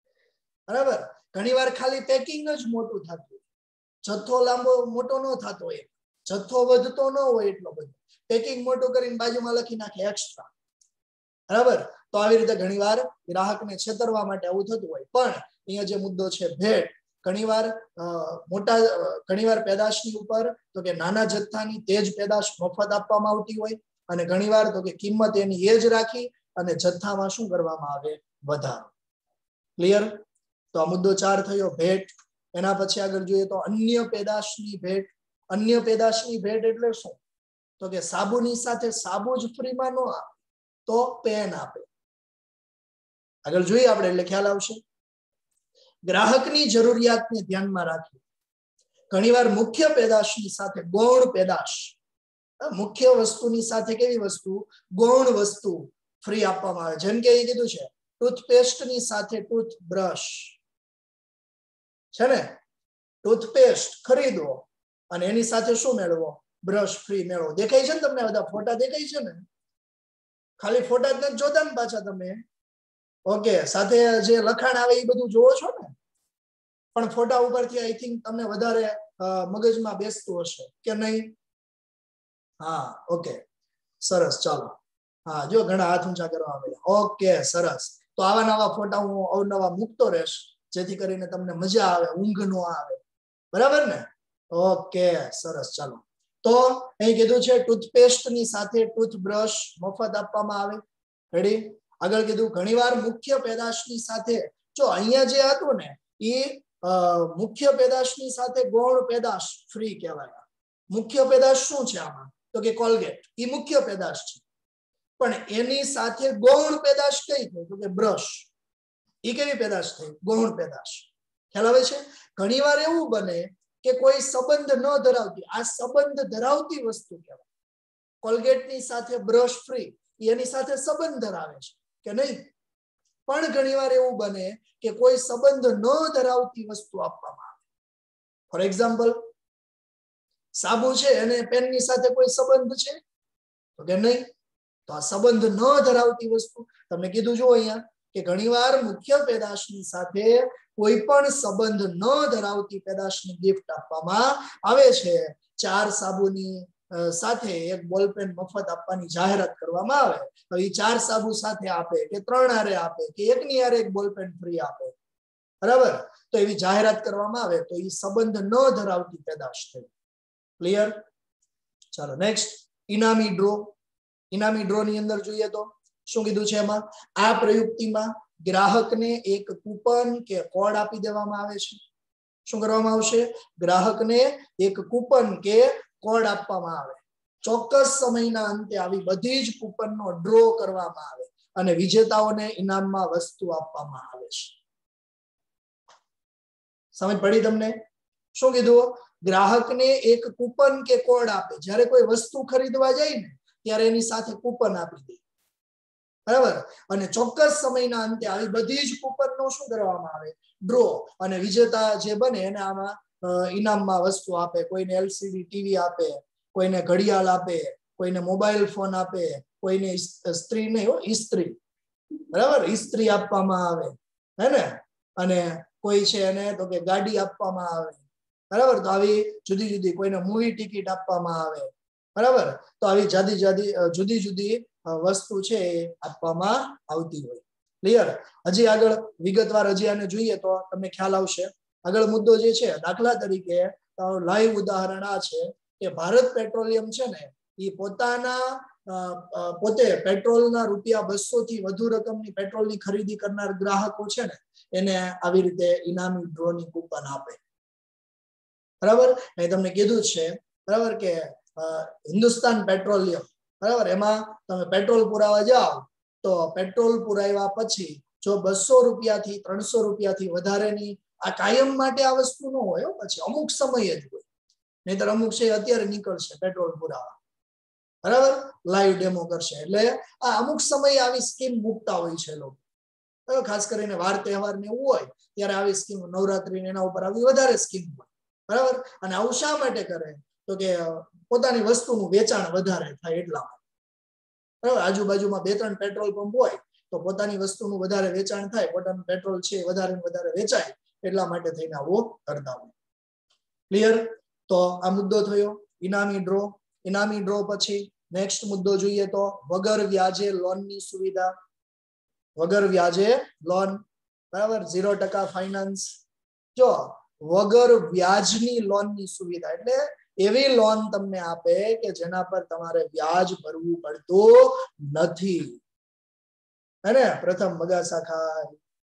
બરાબર? ઘણીવાર ખાલી પેકિંગ જ મોટું થતું, જથ્થો લાંબો મોટો ન થતો હોય, જથ્થો વધતો ન હોય એટલો બધો, પેકિંગ મોટું કરીને બાજુમાં લખી નાખે એક્સ્ટ્રા. બરાબર? તો આવી રીતે ઘણીવાર ગ્રાહકને છેતરવા માટે આવું થતું હોય. પણ અહીંયા જે મુદ્દો છે ભેટ, ઘણીવાર મોટા ઘણીવાર પેદાશની ઉપર તો કે નાના જથ્થાની તેજ પેદાશ મફત આપવામાં આવતી હોય અને ઘણીવાર તો કે કિંમત એની એ જ રાખી અને જથ્થામાં શું કરવામાં આવે? વધારો. ક્લિયર? તો આ મુદ્દો ચાર થયો ભેટ. એના પછી આગળ જોઈએ તો અન્ય પેદાશની ભેટ. અન્ય પેદાશની ભેટ એટલે શું? તો કે સાબુની સાથે સાબુ જ ફ્રીમાં ન આપે તો પેન આપે. આગળ જોઈએ આપણે એટલે ખ્યાલ આવશે. ગ્રાહકની જરૂરિયાતને ધ્યાનમાં રાખી ઘણીવાર મુખ્ય પેદાશની સાથે ગૌણ પેદાશ, મુખ્ય વસ્તુની સાથે કેવી વસ્તુ? ગૌણ વસ્તુ ફ્રી આપવામાં આવે. જેમ કે અહીં કીધું છે ટૂથપેસ્ટની સાથે ટૂથબ્રશ છે ને, ટૂથપેસ્ટ ખરીદો અને એની સાથે શું મેળવો? બ્રશ ફ્રી મેળવો. દેખાય છે ને તમને? બધા ફોટા દેખાય છે ને? ખાલી ફોટા જ નથી જોતા ને પાછા તમે? ઓકે, સાથે જે લખાણ આવે એ બધું જોવો છો ને? પણ ફોટા ઉપરથી આઈ થિંક તમને વધારે મગજમાં બેસતું હશે કે નહીં? હા, ઓકે, સરસ. ચાલો, હા, જો ઘણા હાથ ઊંચા કરવા આવ્યા. ઓકે, સરસ. તો આવા નવા ફોટા હું અવનવા મૂકતો રહીશ જેથી કરીને તમને મજા આવે, ઊંઘ ન આવે. બરાબર ને? ઓકે, સરસ. ચાલો, તો અહીં કીધું છે ટૂથપેસ્ટની સાથે ટૂથબ્રશ મફત આપવામાં આવે. રેડી? આગળ કીધું ઘણીવાર મુખ્ય પેદાશની સાથે, જો અહીંયા જે હતું ને એ મુખ્ય પેદાશની સાથે ગૌણ પેદાશ ફ્રી કહેવાય. મુખ્ય પેદાશ શું છે આમાં? તો કે કોલગેટ, એ મુખ્ય પેદાશ છે. પણ એની સાથે ગૌણ પેદાશ કઈ થઈ? તો કે બ્રશ. એ કેવી પેદાશ થઈ? ગૌણ પેદાશ. ખ્યાલ આવે છે? ઘણીવાર એવું બને કે કોઈ સંબંધ ન ધરાવતી, આ સંબંધ ધરાવતી વસ્તુ કહેવાય. કોલગેટની સાથે બ્રશ ફ્રી, એની સાથે સંબંધ ધરાવે છે કે નહીં? પણ ઘણીવાર એવું બને કે કોઈ સંબંધ ન ધરાવતી વસ્તુ આપવામાં આવે. ફોર એક્ઝામ્પલ, સાબુ છે અને પેનની સાથે કોઈ સંબંધ છે તો કે નહીં? તો આ સંબંધ ન ધરાવતી વસ્તુ તમને કીધું જો અહીંયા કે ઘણીવાર મુખ્ય પેદાશની સાથે કોઈ પણ સંબંધ ન ધરાવતી પેદાશની ગિફ્ટ આપવામાં આવે છે. ચાર સાબુની સાથે એક બોલપેન મફત આપવાની જાહેરાત કરવામાં આવે તો એ ચાર સાબુ સાથે આપે કે ત્રણ હારે આપે કે એકની હારે એક બોલપેન ફ્રી આપે. બરાબર? તો એવી જાહેરાત કરવામાં આવે તો એ સંબંધ ન ધરાવતી પેદાશ થઈ. ક્લિયર? ચાલો નેક્સ્ટ. ઇનામી ડ્રો ઇનામી ડ્રો ની અંદર જોઈએ તો શું કીધું છે એમાં આ પ્રયુક્તિમાં ગ્રાહકને એક કૂપન કે કોડ આપી દેવામાં આવે છે શું કરવામાં આવશે ગ્રાહકને એક કૂપન કે કોડ આપવામાં આવે ચોક્કસ સમયના અંતે આવી બધી જ કૂપનનો ડ્રો કરવામાં આવે અને વિજેતાઓને ઇનામમાં વસ્તુ આપવામાં આવે છે સમજ પડી તમને શું કીધું ગ્રાહકને એક કૂપન કે કોડ આપે જ્યારે કોઈ વસ્તુ ખરીદવા જાય ને ત્યારે એની સાથે કૂપન આપી દે બરાબર અને ચોક્કસ સમયના અંતે આવી બધી જ કૂપનનો શું કરવામાં આવે ડ્રો અને વિજેતા જે બને એને આમાં ઇનામમાં વસ્તુ આપે કોઈને એલસીડી ટીવી આપે કોઈને ઘડિયાળ આપે કોઈને મોબાઈલ ફોન આપે કોઈને સ્ત્રી નહીં હો ઇસ્ત્રી બરાબર ઇસ્ત્રી આપવામાં આવે હે ને અને કોઈ છે એને તો કે ગાડી આપવામાં આવે બરાબર તો આવી જુદી જુદી કોઈને મૂવી ટિકિટ આપવામાં આવે બરાબર તો આવી જાદી જાદી જુદી જુદી વસ્તુ છે એ આપવામાં આવતી હોય ક્લિયર હજી આગળ વિગતવાર હજી આને જોઈએ તો તમને ખ્યાલ આવશે આગળ મુદ્દો જે છે દાખલા તરીકે લાઈવ ઉદાહરણ આ છે કે ભારત પેટ્રોલિયમ છે ને એ પોતાના પોતે પેટ્રોલના રૂપિયા બસો થી વધુ રકમની પેટ્રોલની ખરીદી કરનાર ગ્રાહકો છે ને એને આવી રીતે ઇનામી ડ્રોની કૂપન આપે બરાબર મેં તમને કીધું છે બરાબર કે હિન્દુસ્તાન પેટ્રોલિયમ બરાબર એમાં તમે પેટ્રોલ પુરાવા જાઓ તો પેટ્રોલ પુરાવ્યા પછી જો બસો રૂપિયા થી ત્રણસો રૂપિયા થી વધારેની આ કાયમ માટે આ વસ્તુ ન હોય પછી અમુક સમય જ હોય નહીતર અમુક છે અત્યારે નીકળશે પેટ્રોલ પુરાવા બરાબર લાઈવ ડેમો કરશે એટલે આ અમુક સમય આવી સ્કીમ મૂકતા હોય છે લોકો ખાસ કરીને વાર તહેવાર ને એવું હોય ત્યારે આવી સ્કીમ નવરાત્રી એના ઉપર આવી વધારે સ્કીમ હોય બરાબર અને આવું શા માટે કરે તો કે પોતાની વસ્તુનું વેચાણ વધારે થાય એટલા માટે બરાબર આજુબાજુમાં બે ત્રણ પેટ્રોલ પંપ હોય તો પોતાની વસ્તુનું વધારે વેચાણ થાય પોતાનું પેટ્રોલ છે વધારે ને વધારે વેચાય એટલા માટે થઈને આવો કરતા હોય ક્લિયર તો આ મુદ્દો થયો ઇનામી ડ્રો ઇનામી ડ્રો પછી નેક્સ્ટ મુદ્દો જોઈએ તો વગર વ્યાજે લોનની સુવિધા વગર વ્યાજે લોન બરાબર ઝીરો ટકા ફાઇનાન્સ જો વગર વ્યાજની લોનની સુવિધા એટલે એવી લોન તમને આપે કે જેના પર તમારે વ્યાજ ભરવું પડતું નથી હે પ્રથમ બગાસા ખાય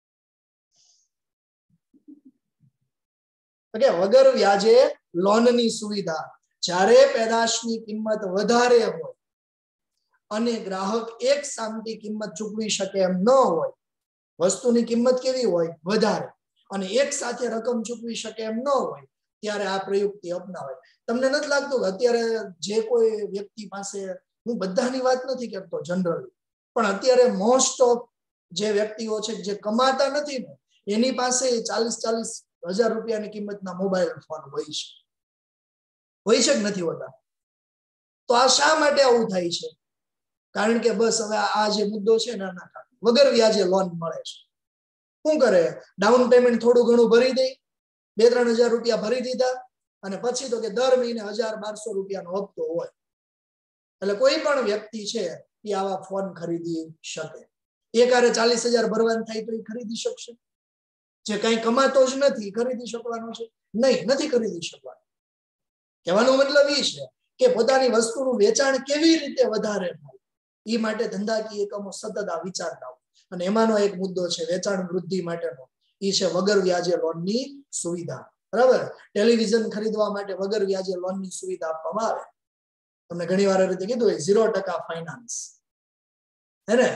ઓકે વગર વ્યાજે લોનની સુવિધા જ્યારે પેદાશની કિંમત વધારે હોય અને ગ્રાહક એક સામટી કિંમત ચૂકવી શકે એમ ન હોય વસ્તુની કિંમત કેવી હોય વધારે અને એક સાથે રકમ ચૂકવી શકે એમ ન હોય ત્યારે આ પ્રયુક્તિ અપનાવાય તમને નથી લાગતું અત્યારે જે કોઈ વ્યક્તિ પાસે હું બધાની વાત નથી કરતો જનરલી પણ અત્યારે મોસ્ટ ઓફ જે વ્યક્તિઓ છે જે કમાતા નથી ને એની પાસે ચાલીસ ચાલીસ હજાર રૂપિયાની કિંમતના મોબાઈલ ફોન હોય છે હોય છે કે નથી હોતા તો આ શા માટે આવું થાય છે કારણ કે બસ હવે આ જે મુદ્દો છે ને એના કારણે વગર વ્યાજે લોન મળે છે શું કરે ડાઉન પેમેન્ટ થોડું ઘણું ભરી દે બે ત્રણ હજાર રૂપિયા ભરી દીધા અને પછી તો કે દર મહિને હજાર બારસો રૂપિયાનો હપ્તો હોય એટલે કોઈ પણ વ્યક્તિ છે એ આવા ફોન ખરીદી શકે એક આરે ચાલીસ હજાર ભરવાનું થાય તો એ ખરીદી શકશે જે કઈ કમાતો જ નથી ખરીદી શકવાનો છે નહીં નથી ખરીદી શકવાનો કહેવાનો મતલબ એ છે કે પોતાની વસ્તુનું વેચાણ કેવી રીતે વધારે થાય એ માટે ધંધાકીય એકમો સતત આ વિચારતા હોય અને એમાંનો એક મુદ્દો છે વેચાણ વૃદ્ધિ માટેનો એ છે વગર વ્યાજે લોનની સુવિધા બરાબર ટેલિવિઝન ખરીદવા માટે વગર વ્યાજે લોનની સુવિધા આપવામાં આવે તમને ઘણી વાર રીતે કીધું હોય ઝીરો ટકા ફાઇનાન્સ હે ને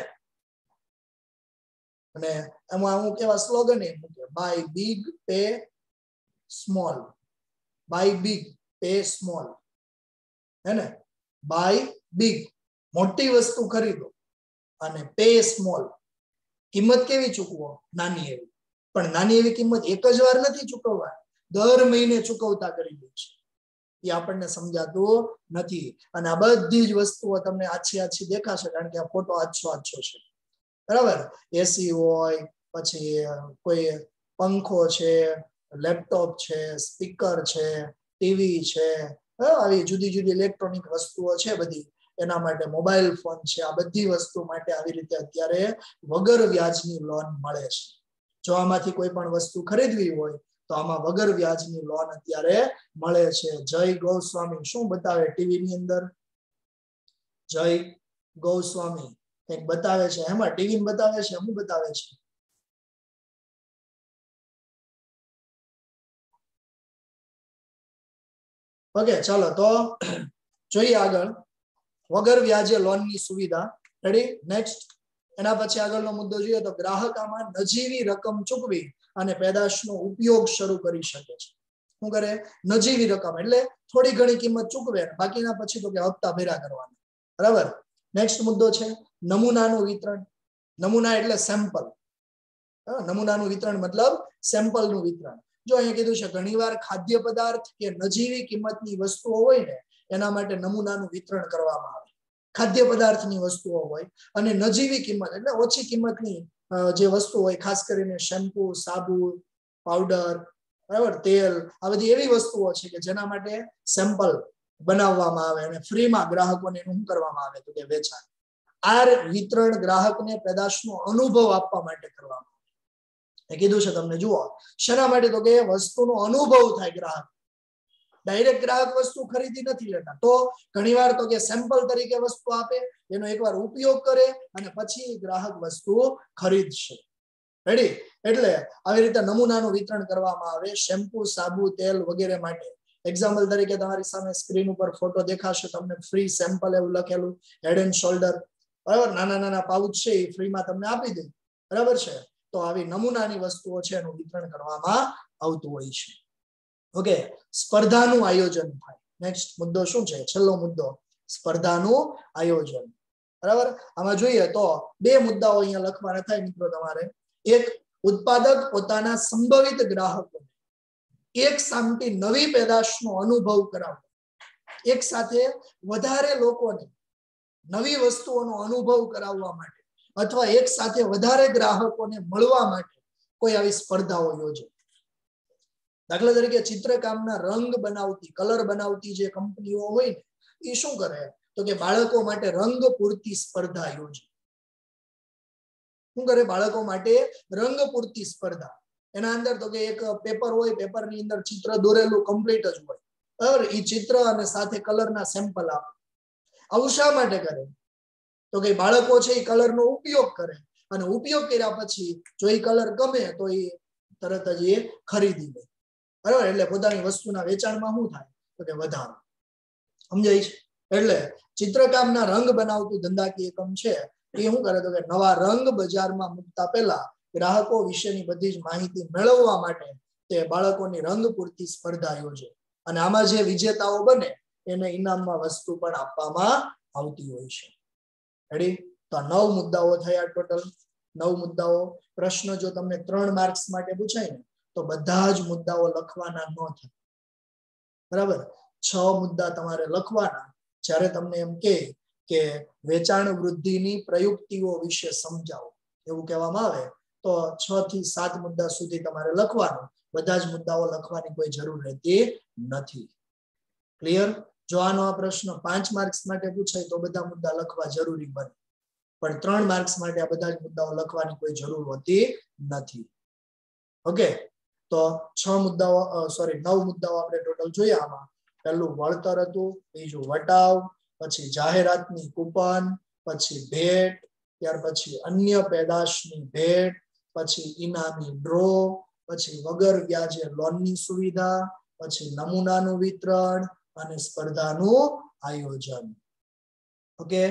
અને એમાં હું કેવા સ્લોગન એ મૂકે buy big pay small buy big pay small હે ને બાય બિગ મોટી વસ્તુ ખરીદો અને પે સ્મોલ કિંમત કેવી ચૂકવો નાની એવી પણ નાની એવી કિંમત એક જ વાર નથી ચૂકવવા દર મહિને ચૂકવતા કરી દે છે એ આપણને સમજાતું નથી અને આ બધી જ વસ્તુઓ તમને આછી આછી દેખાશે કારણ કે આ ફોટો આછો આછો છે બરાબર એસી હોય પછી કોઈ પંખો છે લેપટોપ છે સ્પીકર છે ટીવી છે આવી જુદી જુદી ઇલેક્ટ્રોનિક વસ્તુઓ છે બધી એના માટે મોબાઈલ ફોન છે આ બધી વસ્તુ માટે આવી રીતે અત્યારે વગર વ્યાજની લોન મળે છે જો આમાંથી કોઈ પણ વસ્તુ ખરીદવી હોય તો આમાં વગર વ્યાજની લોન અત્યારે મળે છે જય ગોસ્વામી શું બતાવે ટીવી ની અંદર જય ગોસ્વામી કંઈક બતાવે છે, એમાં ટીવી બતાવે છે, શું બતાવે છે? ઓકે ચાલો તો જોઈએ આગળ. વગર વ્યાજે લોનની સુવિધા. રેડી? નેક્સ્ટ. એના પછી આગળનો મુદ્દો જોઈએ તો ગ્રાહક આમાં નજીવી રકમ ચૂકવી અને પેદાશનો ઉપયોગ શરૂ કરી શકે છે. શું કરે? નજીવી રકમ એટલે થોડી ઘણી કિંમત ચૂકવે, બાકીના પછી તો કે હપ્તા ભર્યા કરવાના. બરાબર? નેક્સ્ટ મુદ્દો છે નમૂનાનું વિતરણ. નમૂના એટલે સેમ્પલ. નમૂનાનું વિતરણ મતલબ સેમ્પલનું વિતરણ. જો અહીંયા કીધું છે ઘણીવાર ખાદ્ય પદાર્થ કે નજીવી કિંમતની વસ્તુઓ હોય ને એના માટે નમૂનાનું વિતરણ કરવામાં આવે. ખાદ્ય પદાર્થની વસ્તુઓ હોય અને નજીવી કિંમત એટલે ઓછી કિંમતની જે વસ્તુ હોય, ખાસ કરીને શેમ્પુ, સાબુ, પાવડર, બરાબર, તેલ, આ બધી એવી વસ્તુઓ છે કે જેના માટે સેમ્પલ બનાવવામાં આવે અને ફ્રીમાં ગ્રાહકોને શું કરવામાં આવે તો કે વેચાણ. આ વિતરણ ગ્રાહકને પેદાશનો અનુભવ આપવા માટે કરવામાં આવે. કીધું છે તમને, જુઓ શેના માટે તો કે વસ્તુનો અનુભવ થાય ગ્રાહક. ડાયરેક્ટ ગ્રાહક વસ્તુ ખરીદી નથી લેતા, તો ઘણીવાર તો કે સેમ્પલ તરીકે વસ્તુ આપે, એનો એકવાર ઉપયોગ કરે અને પછી ગ્રાહક વસ્તુ ખરીદશે. રેડી? એટલે આવી રીતે નમૂનાનું વિતરણ કરવામાં આવે શેમ્પુ, સાબુ, તેલ વગેરે માટે. એક્ઝામ્પલ તરીકે તમારી સામે સ્ક્રીન ઉપર ફોટો દેખાશે તમને, ફ્રી સેમ્પલ એવું લખેલું, હેડ એન્ડ શોલ્ડર, બરાબર, નાના નાના પાઉચ છે એ ફ્રીમાં તમને આપી દે. બરાબર છે? તો આવી નમૂનાની વસ્તુઓ છે એનું વિતરણ કરવામાં આવતું હોય છે. ઓકે, સ્પર્ધાનું આયોજન થાય. નેક્સ્ટ મુદ્દો શું છે? છેલ્લો મુદ્દો સ્પર્ધાનું આયોજન. બરાબર? આમાં જોઈએ તો બે મુદ્દાઓ અહીંયા લખવાના થાય મિત્રો તમારે. એક, ઉત્પાદક પોતાના સંભવિત ગ્રાહકોને એક સામટી નવી પેદાશનો અનુભવ કરાવવો. એક સાથે વધારે લોકોને નવી વસ્તુઓનો અનુભવ કરાવવા માટે અથવા એક સાથે વધારે ગ્રાહકોને મળવા માટે કોઈ આવી સ્પર્ધાઓ યોજે. દાખલા તરીકે ચિત્રકામના રંગ બનાવતી, કલર બનાવતી જે કંપનીઓ હોય ને એ શું કરે તો કે બાળકો માટે રંગ પૂરતી સ્પર્ધા યોજે. શું કરે? બાળકો માટે રંગ પૂરતી સ્પર્ધા. એના અંદર તો કે એક પેપર હોય, પેપરની અંદર ચિત્ર દોરેલું કમ્પ્લીટ જ હોય, બરાબર, એ ચિત્ર અને સાથે કલરના સેમ્પલ આપે. આવું શા માટે કરે તો કે બાળકો છે એ કલરનો ઉપયોગ કરે અને ઉપયોગ કર્યા પછી જો એ કલર ગમે તો એ તરત જ એ ખરીદી લે. બરાબર? એટલે પોતાની વસ્તુના વેચાણમાં શું થાય તો કે વધારો. સમજાય છે? એટલે ચિત્રકામના રંગ બનાવતું ધંધાકીય એકમ છે એ શું કરે તો કે નવા રંગ બજારમાં મૂકતા પહેલા ગ્રાહકો વિશેની બધી જ માહિતી મેળવવા માટે તે બાળકોની રંગ પૂરતી સ્પર્ધા યોજે અને આમાં જે વિજેતાઓ બને એને ઇનામમાં વસ્તુ પણ આપવામાં આવતી હોય છે. રેડી? તો નવ મુદ્દાઓ થયા ટોટલ. નવ મુદ્દાઓ. પ્રશ્ન જો તમને ત્રણ માર્ક્સ માટે પૂછાય ને તો બધા જ મુદ્દાઓ લખવાના ન થાય. બરાબર? છ મુદ્દા તમારે લખવાના. જ્યારે તમને એમ કે કે વેચાણ વૃદ્ધિની પ્રયુક્તિઓ વિશે સમજાવો એવું કહેવામાં આવે તો છ થી સાત મુદ્દા સુધી તમારે લખવાનું. બધા જ મુદ્દાઓ લખવાની કોઈ જરૂર રહેતી નથી. ક્લિયર? જો આનો આ પ્રશ્ન પાંચ માર્ક્સ માટે પૂછાય તો બધા મુદ્દા લખવા જરૂરી બને, પણ ત્રણ માર્ક્સ માટે આ બધા જ મુદ્દાઓ લખવાની કોઈ જરૂર હોતી નથી. ઓકે, તો છ મુદ્દાઓ સોરી નવ મુદ્દાઓ આપણે ટોટલ જોયા. આમાં પહેલું વળતર હતું, બીજું વટાવ, પછી જાહેરાતની કૂપન, પછી ભેટ, ત્યાર પછી અન્ય પેદાશની ભેટ, પછી ઇનામી ડ્રો, પછી વગર વ્યાજે લોનની સુવિધા, પછી નમૂનાનું વિતરણ અને સ્પર્ધાનું આયોજન. ઓકે,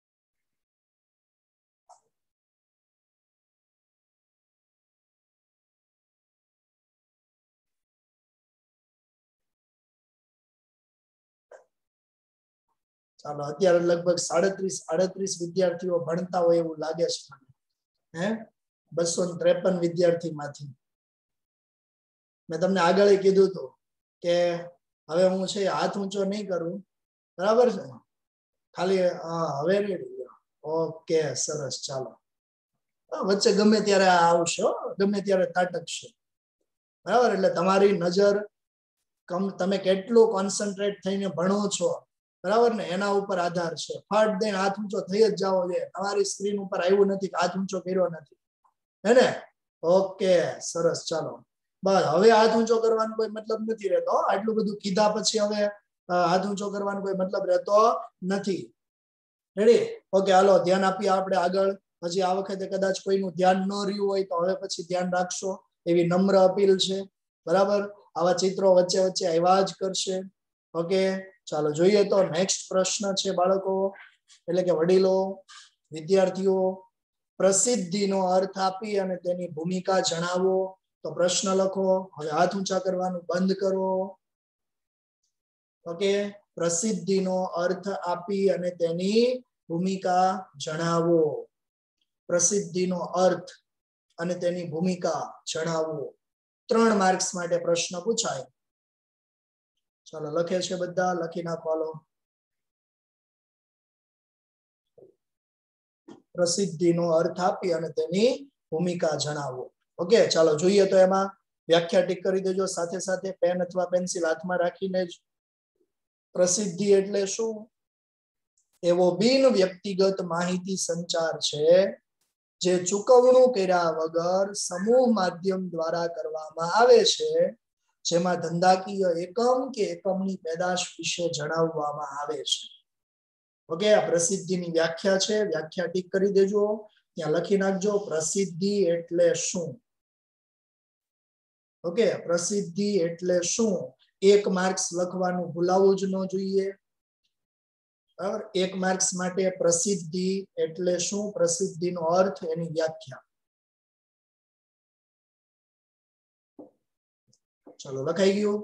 ચાલો અત્યારે લગભગ સાડત્રીસ આડત્રીસ વિદ્યાર્થીઓ ભણતા હોય એવું લાગે છે મને. હે બસો ત્રેપન વિદ્યાર્થીમાંથી મેં તમને આગળ કીધું હતું કે હવે હું છે હાથ ઊંચો નહીં કરું, બરાબર છે? ખાલી હવે રેડી. ઓકે, સરસ. ચાલો, વચ્ચે ગમે ત્યારે આવશો, ગમે ત્યારે તાટકશે, બરાબર? એટલે તમારી નજર તમે કેટલું કોન્સન્ટ્રેટ થઈને ભણો છો, બરાબર ને, એના ઉપર આધાર છે. ફાટ દઈને હાથ ઊંચો થઈ જ જાવો જોઈએ. તમારી સ્ક્રીન ઉપર આવ્યું નથી કે હાથ ઊંચો કર્યો નથી, હે ને? ઓકે, સરસ. ચાલો, બસ હવે હાથ ઊંચો કરવાનો કોઈ મતલબ નથી રહેતો. આટલું બધું કીધા પછી હવે હાથ ઊંચો કરવાનો કોઈ મતલબ રહેતો નથી. રેડી? ઓકે, હાલો ધ્યાન આપીએ આપણે આગળ. હજી આ વખતે કદાચ કોઈનું ધ્યાન ન રહ્યું હોય તો હવે પછી ધ્યાન રાખશો એવી નમ્ર અપીલ છે. બરાબર? આવા ચિત્રો વચ્ચે વચ્ચે આવ્યા જ કરશે. ઓકે, ચાલો જોઈએ તો નેક્સ્ટ પ્રશ્ન છે બાળકો, એટલે કે વડીલો, વિદ્યાર્થીઓ. પ્રસિદ્ધિનો અર્થ આપી અને તેની ભૂમિકા જણાવો. તો પ્રશ્ન લખો. હવે હાથ ઊંચા કરવાનું બંધ કરો. ઓકે, પ્રસિદ્ધિનો અર્થ આપી અને તેની ભૂમિકા જણાવો. પ્રસિદ્ધિનો અર્થ અને તેની ભૂમિકા જણાવો. ત્રણ માર્ક્સ માટે પ્રશ્ન પૂછાય. ચાલો લખે છે બધા, લખી નાખો. હાલો, પ્રસિદ્ધિનો અર્થ આપી અને તેની ભૂમિકા જણાવો. ઓકે, ચાલો જોઈએ તો એમાં વ્યાખ્યા ટીક કરી દેજો. સાથે સાથે પેન અથવા પેન્સિલ હાથમાં રાખીને જ. પ્રસિદ્ધિ એટલે શું? એવો બિન વ્યક્તિગત માહિતી સંચાર છે જે ચૂકવણું કર્યા વગર સમૂહ માધ્યમ દ્વારા કરવામાં આવે છે, જેમાં ધંધાકીય એકમ કે એકમની પેદાશ વિશે જણાવવામાં આવે છે. ઓકે, આ પ્રસિદ્ધિની વ્યાખ્યા છે. વ્યાખ્યા ટીક કરી દેજો, ત્યાં લખી નાખજો. પ્રસિદ્ધિ એટલે શું? ઓકે, પ્રસિદ્ધિ એટલે શું? એક માર્ક્સ લખવાનું ભૂલાવું જ ન જોઈએ. બરાબર? એક માર્ક્સ માટે પ્રસિદ્ધિ એટલે શું, પ્રસિદ્ધિનો અર્થ, એની વ્યાખ્યા. ચલો લખાઈ ગયું.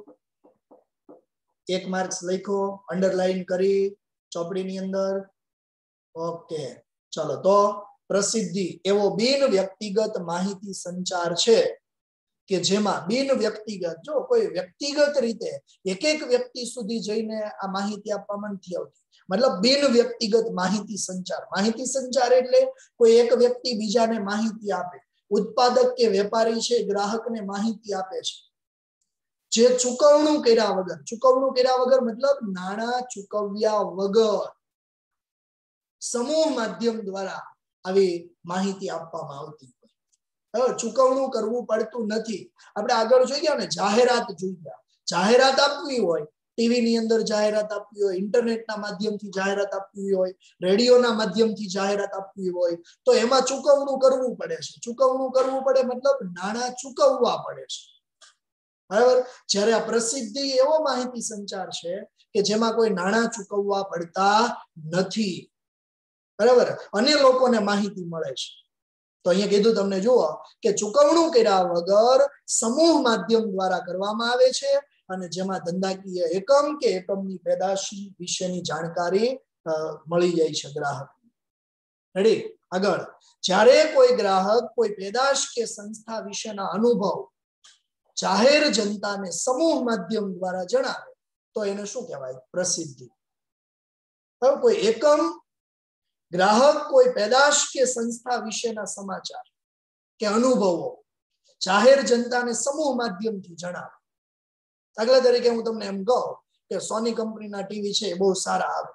એક માર્ક્સ લખો, અંડરલાઈન કરી ચોપડીની અંદર. ઓકે, ચલો તો પ્રસિદ્ધિ એવો બિન વ્યક્તિગત માહિતી સંચાર છે કે જેમાં બિન વ્યક્તિગત, જો કોઈ વ્યક્તિગત રીતે એક એક વ્યક્તિ સુધી જઈને આ માહિતી આપવામાં નથી આવતી. મતલબ બિન વ્યક્તિગત માહિતી સંચાર. માહિતી સંચાર એટલે કોઈ એક વ્યક્તિ બીજાને માહિતી આપે. ઉત્પાદક કે વેપારી છે, ગ્રાહકને માહિતી આપે છે, જે ચૂકવણું કર્યા વગર. ચૂકવણું કર્યા વગર મતલબ નાણાં ચૂકવ્યા વગર સમૂહ માધ્યમ દ્વારા આવી માહિતી આપવામાં આવતી હોય. ચૂકવણું કરવું પડતું નથી. આપણે આગળ જોઈ ગયા ને, જાહેરાત જોઈ ગયા. જાહેરાત આપવી હોય, ટીવી ની અંદર જાહેરાત આપવી હોય, ઇન્ટરનેટના માધ્યમથી જાહેરાત આપવી હોય, રેડિયોના માધ્યમથી જાહેરાત આપવી હોય, તો એમાં ચૂકવણું કરવું પડે છે. ચૂકવણું કરવું પડે મતલબ નાણાં ચૂકવવા પડે છે. બરાબર? જ્યારે આ પ્રસિદ્ધિ એવો માહિતી સંચાર છે કે જેમાં કોઈ નાણાં ચૂકવવા પડતા નથી. બરાબર? અને લોકોને માહિતી મળે છે. તો અહીંયા કીધું તમને, જુઓ કે ચૂકવણું કર્યા વગર સમૂહ માધ્યમ દ્વારા કરવામાં આવે છે, અને જેમાં ધંધાકીય એકમ કે એકમની પેદાશ વિશેની જાણકારી મળી જાય છે ગ્રાહક. રેડી? આગળ, જ્યારે કોઈ ગ્રાહક કોઈ પેદાશ કે સંસ્થા વિશેના અનુભવ જાહેર જનતાને સમૂહ માધ્યમ દ્વારા જણાવે તો એને શું કહેવાય? પ્રસિદ્ધિ. હવે કોઈ એકમ, ગ્રાહક કોઈ પેદાશ કે સંસ્થા વિશેના સમાચાર કે અનુભવો જાહેર જનતાને સમૂહ માધ્યમથી જણાવે. દાખલા તરીકે હું તમને એમ કહું કે સોની કંપનીના ટીવી છે, બહુ સારા આવે.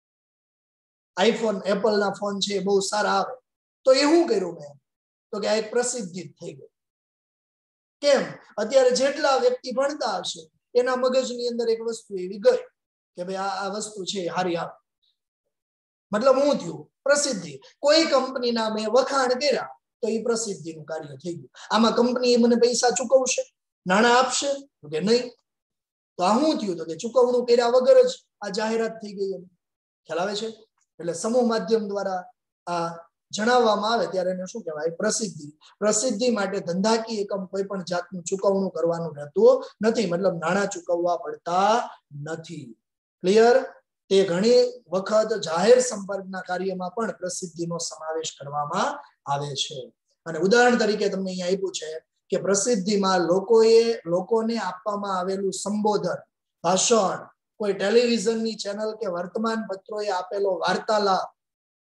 આઈફોન, એપલ ના ફોન છે, બહુ સારા આવે. તો એ શું કર્યું મેં? તો કે આ એક પ્રસિદ્ધિ થઈ ગઈ. કેમ? અત્યારે જેટલા વ્યક્તિ ભણતા હશે એના મગજની અંદર એક વસ્તુ એવી ગઈ કે ભાઈ આ આ વસ્તુ છે હારી આવે. મતલબ હું થયું? પ્રસિદ્ધિ. કોઈ કંપનીના મેં વખાણ કર્યા તો એ પ્રસિદ્ધિનું કાર્ય થઈ ગયું. આમાં કંપની મને પૈસા ચૂકવશે, નાણાં આપશે? તો કે નહીં. તો આ શું થયું? તો કે ચૂકવણું કર્યા વગર જ આ જાહેરાત થઈ ગઈ. એમ ખ્યાલ આવે છે? એટલે સમૂહ માધ્યમ દ્વારા આ જણાવવામાં આવે ત્યારે એને શું કહેવાય? પ્રસિદ્ધિ. પ્રસિદ્ધિ માટે ધંધાકીય એકમ કોઈ પણ જાતનું ચૂકવણું કરવાનું રહેતું નથી. મતલબ નાણાં ચૂકવવા પડતા નથી. ક્લિયર? તે ઘણી વખત જાહેર સંપર્કના કાર્યમાં પણ પ્રસિદ્ધિનો સમાવેશ કરવામાં આવે છે. અને ઉદાહરણ તરીકે તમને અહીંયા આપ્યું છે કે પ્રસિદ્ધિમાં લોકોએ લોકોને આપવામાં આવેલું સંબોધન, ભાષણ, કોઈ ટેલિવિઝનની ચેનલ કે વર્તમાન પત્રોએ આપેલો વાર્તાલાપ,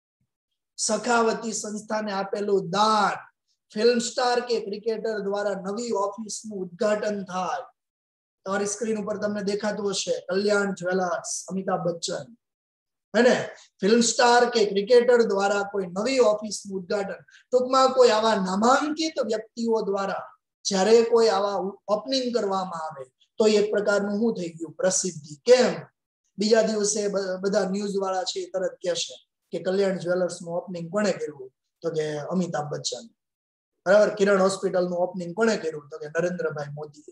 સખાવતી સંસ્થાને આપેલું દાન, ફિલ્મ સ્ટાર કે ક્રિકેટર દ્વારા નવી ઓફિસનું ઉદ્ઘાટન થાય. તમારી સ્ક્રીન ઉપર તમને દેખાતું હશે કલ્યાણ જ્વેલર્સ, અમિતાભ બચ્ચન. અને ફિલ્મ સ્ટાર કે ક્રિકેટર દ્વારા કોઈ નવી ઓફિસનું ઉદ્ઘાટન, ટૂંકમાં કોઈ આવા નામાંકિત વ્યક્તિઓ દ્વારા જ્યારે કોઈ આવા ઓપનિંગ કરવામાં આવે તો એક પ્રકારનું શું થઈ ગયું? પ્રસિદ્ધિ. કેમ? બીજા દિવસે બધા ન્યૂઝ વાળા છે તરત કહેશે કે કલ્યાણ જ્વેલર્સ નું ઓપનિંગ કોણે કર્યું? તો કે અમિતાભ બચ્ચન. બરાબર. કિરણ હોસ્પિટલ નું ઓપનિંગ કોણે કર્યું? તો કે નરેન્દ્રભાઈ મોદી.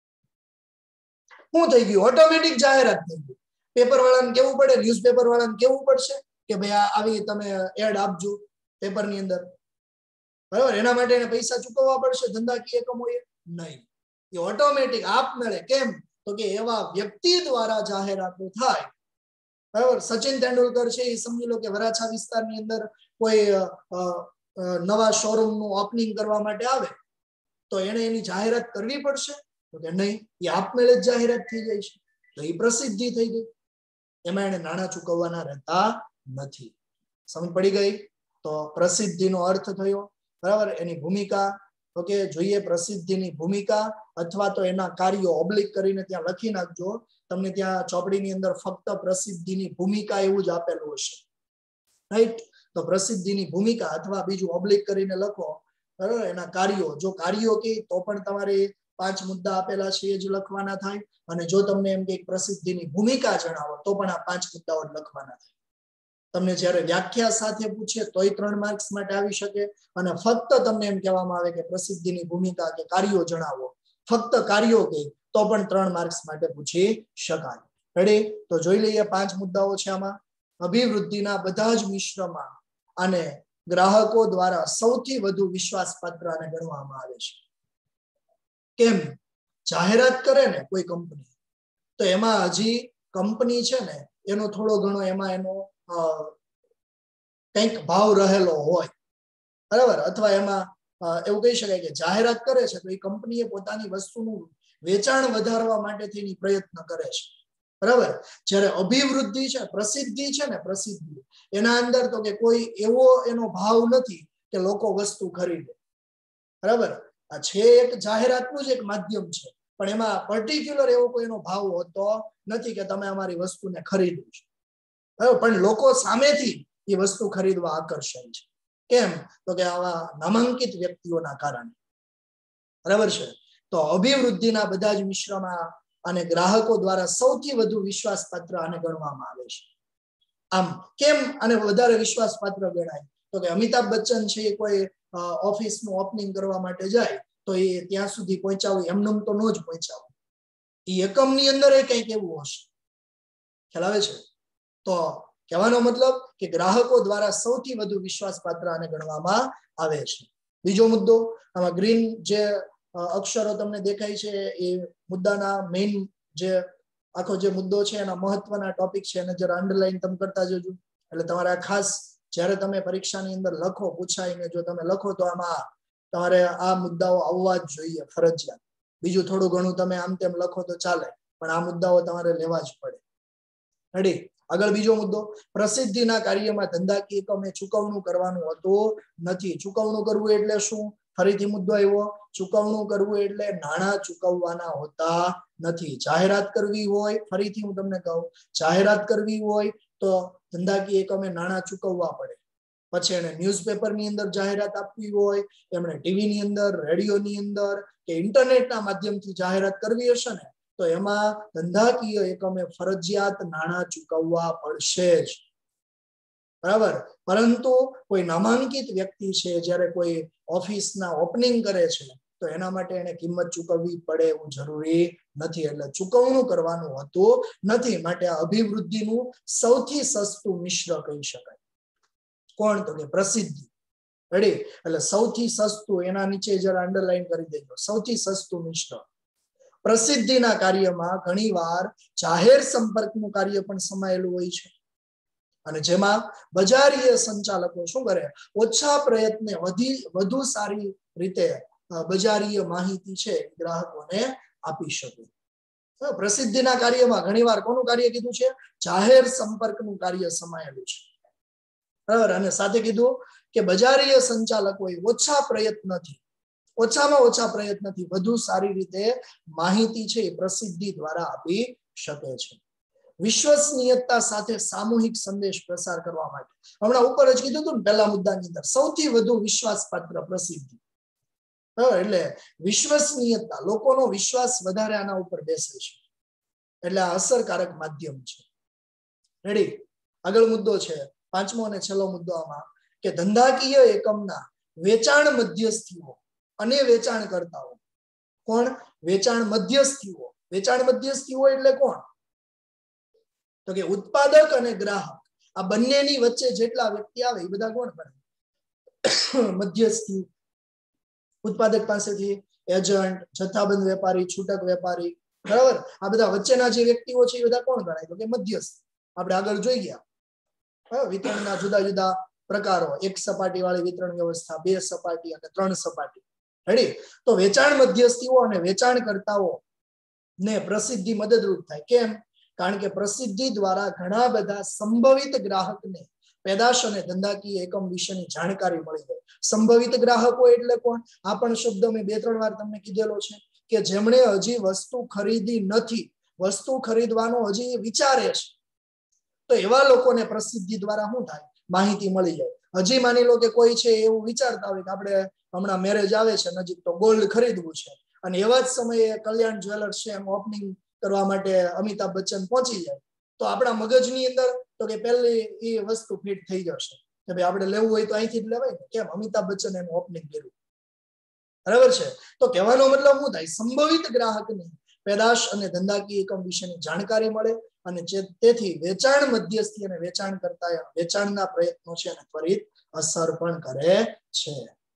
શું થઈ ગયું? ઓટોમેટિક જાહેરાત થઈ ગઈ. પેપર વાળાને કેવું પડે, ન્યૂઝપેપર વાળાને કેવું પડશે કે ભાઈ આવી તમે એડ આપજો પેપર ની અંદર, બરાબર. એના માટે એને પૈસા ચૂકવવા પડશે ધંધાકીય એકમોએ? નહીં. એ ઓટોમેટિક આપમેળે. કેમ? તો કે એવા વ્યક્તિ દ્વારા જાહેરાતો થાય, બરાબર. સચિન તેંડુલકર છે એ સમજી લો કે વરાછા વિસ્તારની અંદર કોઈ નવા શોરૂમ નું ઓપનિંગ કરવા માટે આવે તો એને એની જાહેરાત કરવી પડશે? તો કે નહીં. એ આપમેળે જ જાહેરાત થઈ જાય છે. તો એ પ્રસિદ્ધિ થઈ ગઈ. એમાં એને નાણાં ચૂકવવાના રહેતા નથી. સમજ પડી ગઈ? તો પ્રસિદ્ધિનો અર્થ થયો, બરાબર. એની ભૂમિકા, ઓકે, જોઈએ પ્રસિદ્ધિની ભૂમિકા અથવા તો એના કાર્યો ઓબ્લિક કરીને ત્યાં લખી નાખજો. તમને ત્યાં ચોપડીની અંદર ફક્ત પ્રસિદ્ધિની ભૂમિકા એવું જ આપેલું હશે, રાઈટ? તો પ્રસિદ્ધિની ભૂમિકા અથવા બીજું ઓબ્લિક કરીને લખો, બરાબર. એના કાર્યો, જો કાર્યો કે તો પણ તમારે પાંચ મુદ્દા આપેલા છે એ જ લખવાના થાય. અને જો તમને એમ કે પ્રસિદ્ધિની ભૂમિકા જણાવો તો પણ આ પાંચ મુદ્દાઓ લખવાના થાય. તમને જ્યારે વ્યાખ્યા સાથે પૂછે તોય ત્રણ માર્ક્સ માટે આવી શકે, અને ફક્ત તમને એમ કહેવામાં આવે કે પ્રસિદ્ધિની ભૂમિકા કે કાર્યો જણાવો, ફક્ત કાર્યો કે તો પણ ત્રણ માર્ક્સ માટે પૂછી શકાય. રેડી? તો જોઈ લઈએ પાંચ મુદ્દાઓ છે આમાં. અભિવૃદ્ધિના બધા જ મિશ્રમાં અને ગ્રાહકો દ્વારા સૌથી વધુ વિશ્વાસપાત્ર અને ગણવામાં આવે છે. કેમ? જાહેરાત કરે ને કોઈ કંપની તો એમાં હજી કંપની છે ને એનો થોડો ઘણો એમાં એનો કંઈક ભાવ રહેલો હોય, બરાબર. અથવા એમાં એવું કહી શકાય કે જાહેરાત કરે છે તો એ કંપનીએ પોતાની વસ્તુનું વેચાણ વધારવા માટે તેની પ્રયત્ન કરે છે, બરાબર. જ્યારે અભિવૃદ્ધિ છે, પ્રસિદ્ધિ છે ને, પ્રસિદ્ધિ એના અંદર તો કે કોઈ એવો એનો ભાવ નથી કે લોકો વસ્તુ ખરીદે, બરાબર. આ છે એક જાહેરાતનું જ એક માધ્યમ છે, પણ એમાં પર્ટિક્યુલર એવો કોઈનો ભાવ હોતો નથી કે તમે અમારી વસ્તુને ખરીદો છો, બરાબર. પણ લોકો સામેથી એ વસ્તુ ખરીદવા આકર્ષાય છે. કેમ? તો કે આવા નામાંકિત વ્યક્તિઓના કારણે, બરાબર છે. તો અભિવૃદ્ધિના બધા જ મિશ્રમાં અને ગ્રાહકો દ્વારા સૌથી વધુ વિશ્વાસપાત્ર આને ગણવામાં આવે છે. આમ કેમ અને વધારે વિશ્વાસપાત્ર ગણાય? તો કે અમિતાભ બચ્ચન છે એ કોઈ ઓફિસનું ઓપનિંગ કરવા માટે જાય તો એ ત્યાં સુધી પહોંચાવું એમનેમ તો ન જ પહોંચાવું. એ એકમની અંદર એ કંઈક એવું હશે. ખ્યાલ આવે છે? તો કહેવાનો મતલબ કે ગ્રાહકો દ્વારા સૌથી વધુ વિશ્વાસપાત્ર આને ગણવામાં આવે છે. બીજો મુદ્દો, આમાં ગ્રીન જે અક્ષરો તમને દેખાય છે એ મુદ્દાના મેઇન જે આખો જે મુદ્દો છે એના મહત્વના ટોપિક છે એને જરા અંડરલાઈન તમે કરતા જજો. એટલે તમારે ખાસ જ્યારે તમે પરીક્ષાની અંદર લખો, પૂછાઈને જો તમે લખો તો આમાં તમારે આ મુદ્દાઓ આવવા જ જોઈએ ફરજિયાત. બીજું થોડું ઘણું તમે આમ તેમ લખો તો ચાલે, પણ આ મુદ્દાઓ તમારે લેવા જ પડે. રેડી? આગળ બીજો મુદ્દો, પ્રસિદ્ધિના કાર્યમાં ધંધાકીય એકમે ચૂકવણું કરવાનું હોતું નથી. ચૂકવણું કરવું એટલે શું? ફરીથી મુદ્દો આવ્યો. ચૂકવણું કરવું એટલે નાણાં ચૂકવવાના હોતા નથી. જાહેરાત કરવી હોય, ફરીથી હું તમને કહું, જાહેરાત કરવી હોય તો ધંધાકીય એકમે નાણાં ચૂકવવા પડે. પછી એને ન્યૂઝપેપરની અંદર જાહેરાત આપવી હોય, એમણે ટીવીની અંદર, રેડિયોની અંદર કે ઇન્ટરનેટના માધ્યમથી જાહેરાત કરવી હશે ને તો એમાં ધંધાકીય એકમે ફરજિયાત નાણાં ચૂકવવા પડશે જ, બરાબર. પરંતુ કોઈ નામાંકિત વ્યક્તિ છે જ્યારે કોઈ ઓફિસના ઓપનિંગ કરે છે તો એના માટે એને કિંમત ચૂકવવી પડે એવું જરૂરી નથી. એટલે ચૂકવણું કરવાનું હોતું નથી. માટે આ અભિવૃદ્ધિનું સૌથી સસ્તું મિશ્ર કહી શકાય. કોણ? તો કે પ્રસિદ્ધિ. રેડી? એટલે સૌથી સસ્તું, એના નીચે જરા અંડરલાઈન કરી દેજો, સૌથી સસ્તું મિશ્ર. પ્રસિદ્ધિના કાર્યમાં ઘણીવાર જાહેર સંપર્કનું કાર્ય પણ સમાયેલું હોય છે, અને જેમાં બજારીય સંચાલકો શું કરે? ઓછા પ્રયત્ને વધી વધુ સારી રીતે બજારીય માહિતી છે ગ્રાહકોને આપી શકે. પ્રસિદ્ધિના કાર્યમાં ઘણીવાર કોનું કાર્ય કીધું છે? જાહેર સંપર્કનું કાર્ય સમાયેલું છે, બરાબર. અને સાથે કીધું કે બજારીય સંચાલકોએ ઓછા પ્રયત્નથી, ઓછામાં ઓછા પ્રયત્નથી વધુ સારી રીતે માહિતી છે એ પ્રસિદ્ધિ દ્વારા આપી શકે છે. વિશ્વસનીયતા સાથે સામૂહિક સંદેશ પ્રસાર કરવા માટે, હમણાં ઉપર જ કીધું હતું ને પહેલા મુદ્દાની અંદર, સૌથી વધુ વિશ્વાસપાત્ર પ્રસિદ્ધિ. એટલે વિશ્વસનીયતા, લોકોનો વિશ્વાસ વધારે આના ઉપર બેસે છે, એટલે આ અસરકારક માધ્યમ છે. રેડી? આગળ મુદ્દો છે પાંચમો અને છેલ્લો મુદ્દો આમાં કે ધંધાકીય એકમના વેચાણ મધ્યસ્થીઓ અને વેચાણકર્તાઓ. કોણ? વેચાણ મધ્યસ્થીઓ. વેચાણ મધ્યસ્થીઓ એટલે કોણ? તો કે ઉત્પાદક અને ગ્રાહક આ બંનેની વચ્ચે જેટલા વ્યક્તિ આવે એ બધા કોણ ગણાય? મધ્યસ્થી. ઉત્પાદક પાસેથી એજન્ટ, જથ્થાબંધ વેપારી, છૂટક વેપારી, બરાબર? આ બધા વચ્ચેના જે વ્યક્તિઓ છે એ બધા કોણ ગણાય? તો કે મધ્યસ્થ. આપણે આગળ જોઈ ગયા વિતરણના જુદા જુદા પ્રકારો, એક સપાટી વાળી વિતરણ વ્યવસ્થા, બે સપાટી અને ત્રણ સપાટી. રેડી? તો વેચાણ મધ્યસ્થીઓ અને વેચાણકર્તાઓ ને પ્રસિદ્ધિ મદદરૂપ થાય. કેમ? કારણ કે પ્રસિદ્ધિ દ્વારા ઘણા બધા સંભવિત ગ્રાહકને પેદાશ અને ધંધાકીય એકમ વિશેની જાણકારી મળી જાય. સંભવિત ગ્રાહકો એટલે કોણ? આ પણ શબ્દ મેં બે ત્રણ વાર તમને કીધેલો છે કે જેમણે હજી વસ્તુ ખરીદી નથી, વસ્તુ ખરીદવાનો હજી વિચારે છે, તો એવા લોકોને પ્રસિદ્ધિ દ્વારા શું થાય? માહિતી મળી જાય. હજી માની લો કે કોઈ છે એવું વિચારતા હોય કે આપણે હમણાં મેરેજ આવે છે નજીક, તો ગોલ્ડ ખરીદવું છે, અને એવા જ સમયે કલ્યાણ જ્વેલર્સ છે એમ ઓપનિંગ કરવા માટે અમિતાભ બચ્ચન પહોંચી જાય, તો આપણા મગજની અંદર તો કે પહેલી એ વસ્તુ ફિટ થઈ જશે કે ભાઈ આપણે લેવું હોય તો અહીંથી જ લેવાય ને. કેમ? અમિતાભ બચ્ચન એનું ઓપનિંગ કર્યું. બરાબર છે? તો કહેવાનો મતલબ શું થાય? સંભવિત ગ્રાહકને પેદાશ અને ધંધાકીય એકમ વિશેની જાણકારી મળે, અને તેથી વેચાણ મધ્યસ્થી અને વેચાણ કરતા વેચાણના પ્રયત્નો છે અને ત્વરિત અસર પણ કરે છે.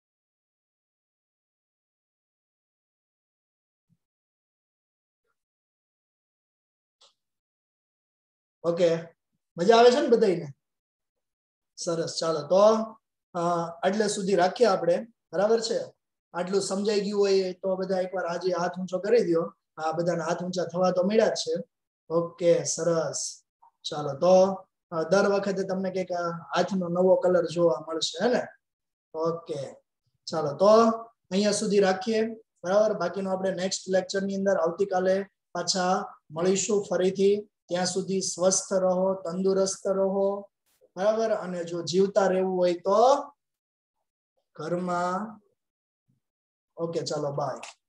ઓકે, મજા આવે છે ને બધાને? સરસ. ચાલો તો આટલે સુધી રાખીએ આપણે. બરાબર છે? આટલું સમજાઈ ગયું હોય તો બધા એકવાર આજે હાથ ઊંચો કરી દો. આ બધાના હાથ ઊંચા થવા તો મળ્યા જ છે. ઓકે, સરસ. ચાલો તો દર વખતે તમને કઈક હાથનો નવો કલર જોવા મળશે, હે ને? ઓકે, ચાલો તો અહીંયા સુધી રાખીએ. બરાબર? બાકીનું આપણે નેક્સ્ટ લેક્ચર ની અંદર આવતીકાલે પાછા મળીશું ફરીથી. ત્યાં સુધી સ્વસ્થ રહો, તંદુરસ્ત રહો. બરાબર? અને જો જીવતા રહેવું હોય તો ઘરમાં. ઓકે, ચાલો બાય.